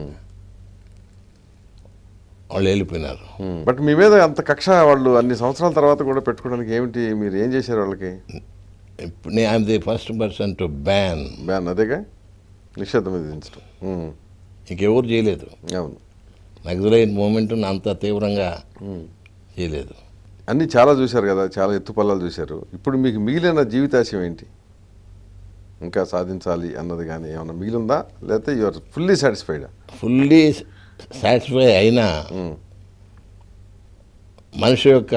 వాళ్ళు వెళ్ళిపోయినారు. బట్ మీ మీద అంత కక్ష వాళ్ళు అన్ని సంవత్సరాల తర్వాత కూడా పెట్టుకోవడానికి ఏమిటి, మీరు ఏం చేశారు వాళ్ళకి? ఇప్పుడు నేను I'm the first person to ban. అదేగా, నిషేధం విధించడం. ఇంకెవరు చేయలేదు. అవును, నక్సలైట్ మూమెంట్ అంత తీవ్రంగా చేయలేదు. అన్నీ చాలా చూశారు కదా, చాలా ఎత్తుపల్లాలు చూశారు. ఇప్పుడు మీకు మిగిలిన జీవితాశయం ఏంటి? ఇంకా సాధించాలి అన్నది కానీ ఏమన్నా మిగిలిందా, లేకపోతే యు ఆర్ ఫుల్లీ సాటిస్ఫైడా? ఫుల్లీ సాటిస్ఫై అయినా మనిషి యొక్క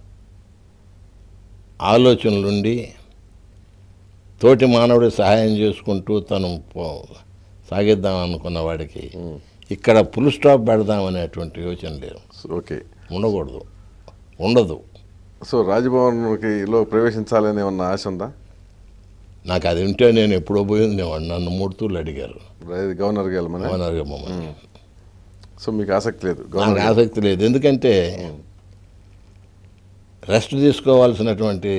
ఆలోచనలుండి తోటి మానవుడి సహాయం చేసుకుంటూ తను సాగిద్దాం అనుకున్న వాడికి ఇక్కడ ఫుల్ స్టాప్ పెడదాం అనేటువంటి యోచన లేదు. ఓకే, ఉండదు. సో రాజ్భవన్లో ప్రవేశించాలని ఏమన్నా ఆశ ఉందా? నాకు అది ఉంటే నేను ఎప్పుడో పోయిందేవాడు. నన్ను 3 తూర్లు అడిగారు గవర్నర్గా వెళ్ళమని. సో మీకు ఆసక్తి లేదు? నాకు ఆసక్తి లేదు, ఎందుకంటే రెస్ట్ తీసుకోవాల్సినటువంటి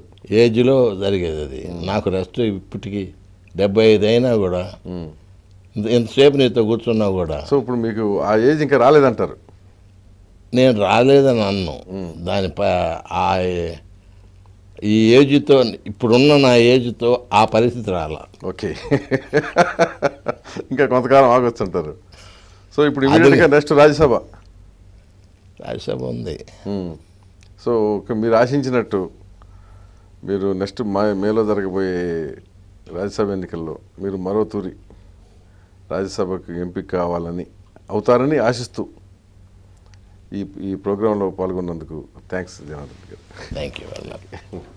ఏజ్లో జరిగేది అది. నాకు రెస్ట్ ఇప్పటికి 75 అయినా కూడా ఎంతసేపు నీతో కూర్చున్నా కూడా సో ఇప్పుడు మీకు ఆ ఏజ్ ఇంకా రాలేదంటారు. నేను రాలేదని అన్ను దాని ఈ ఏజ్తో ఇప్పుడున్న నా ఏజ్తో ఆ పరిస్థితి రాలా. ఓకే. ఇంకా కొంతకాలం ఆగొచ్చు అంటారు. సో ఇప్పుడు ఇమీడియట్గా నెక్స్ట్ రాజ్యసభ ఉంది. సో మీరు ఆశించినట్టు మీరు నెక్స్ట్ మేలో జరగబోయే రాజ్యసభ ఎన్నికల్లో మీరు మరో తూరి రాజ్యసభకు ఎంపిక కావాలని అవుతారని ఆశిస్తూ ఈ ప్రోగ్రాంలో పాల్గొన్నందుకు థ్యాంక్స్ జనార్దన్ గారు. Thank you very much.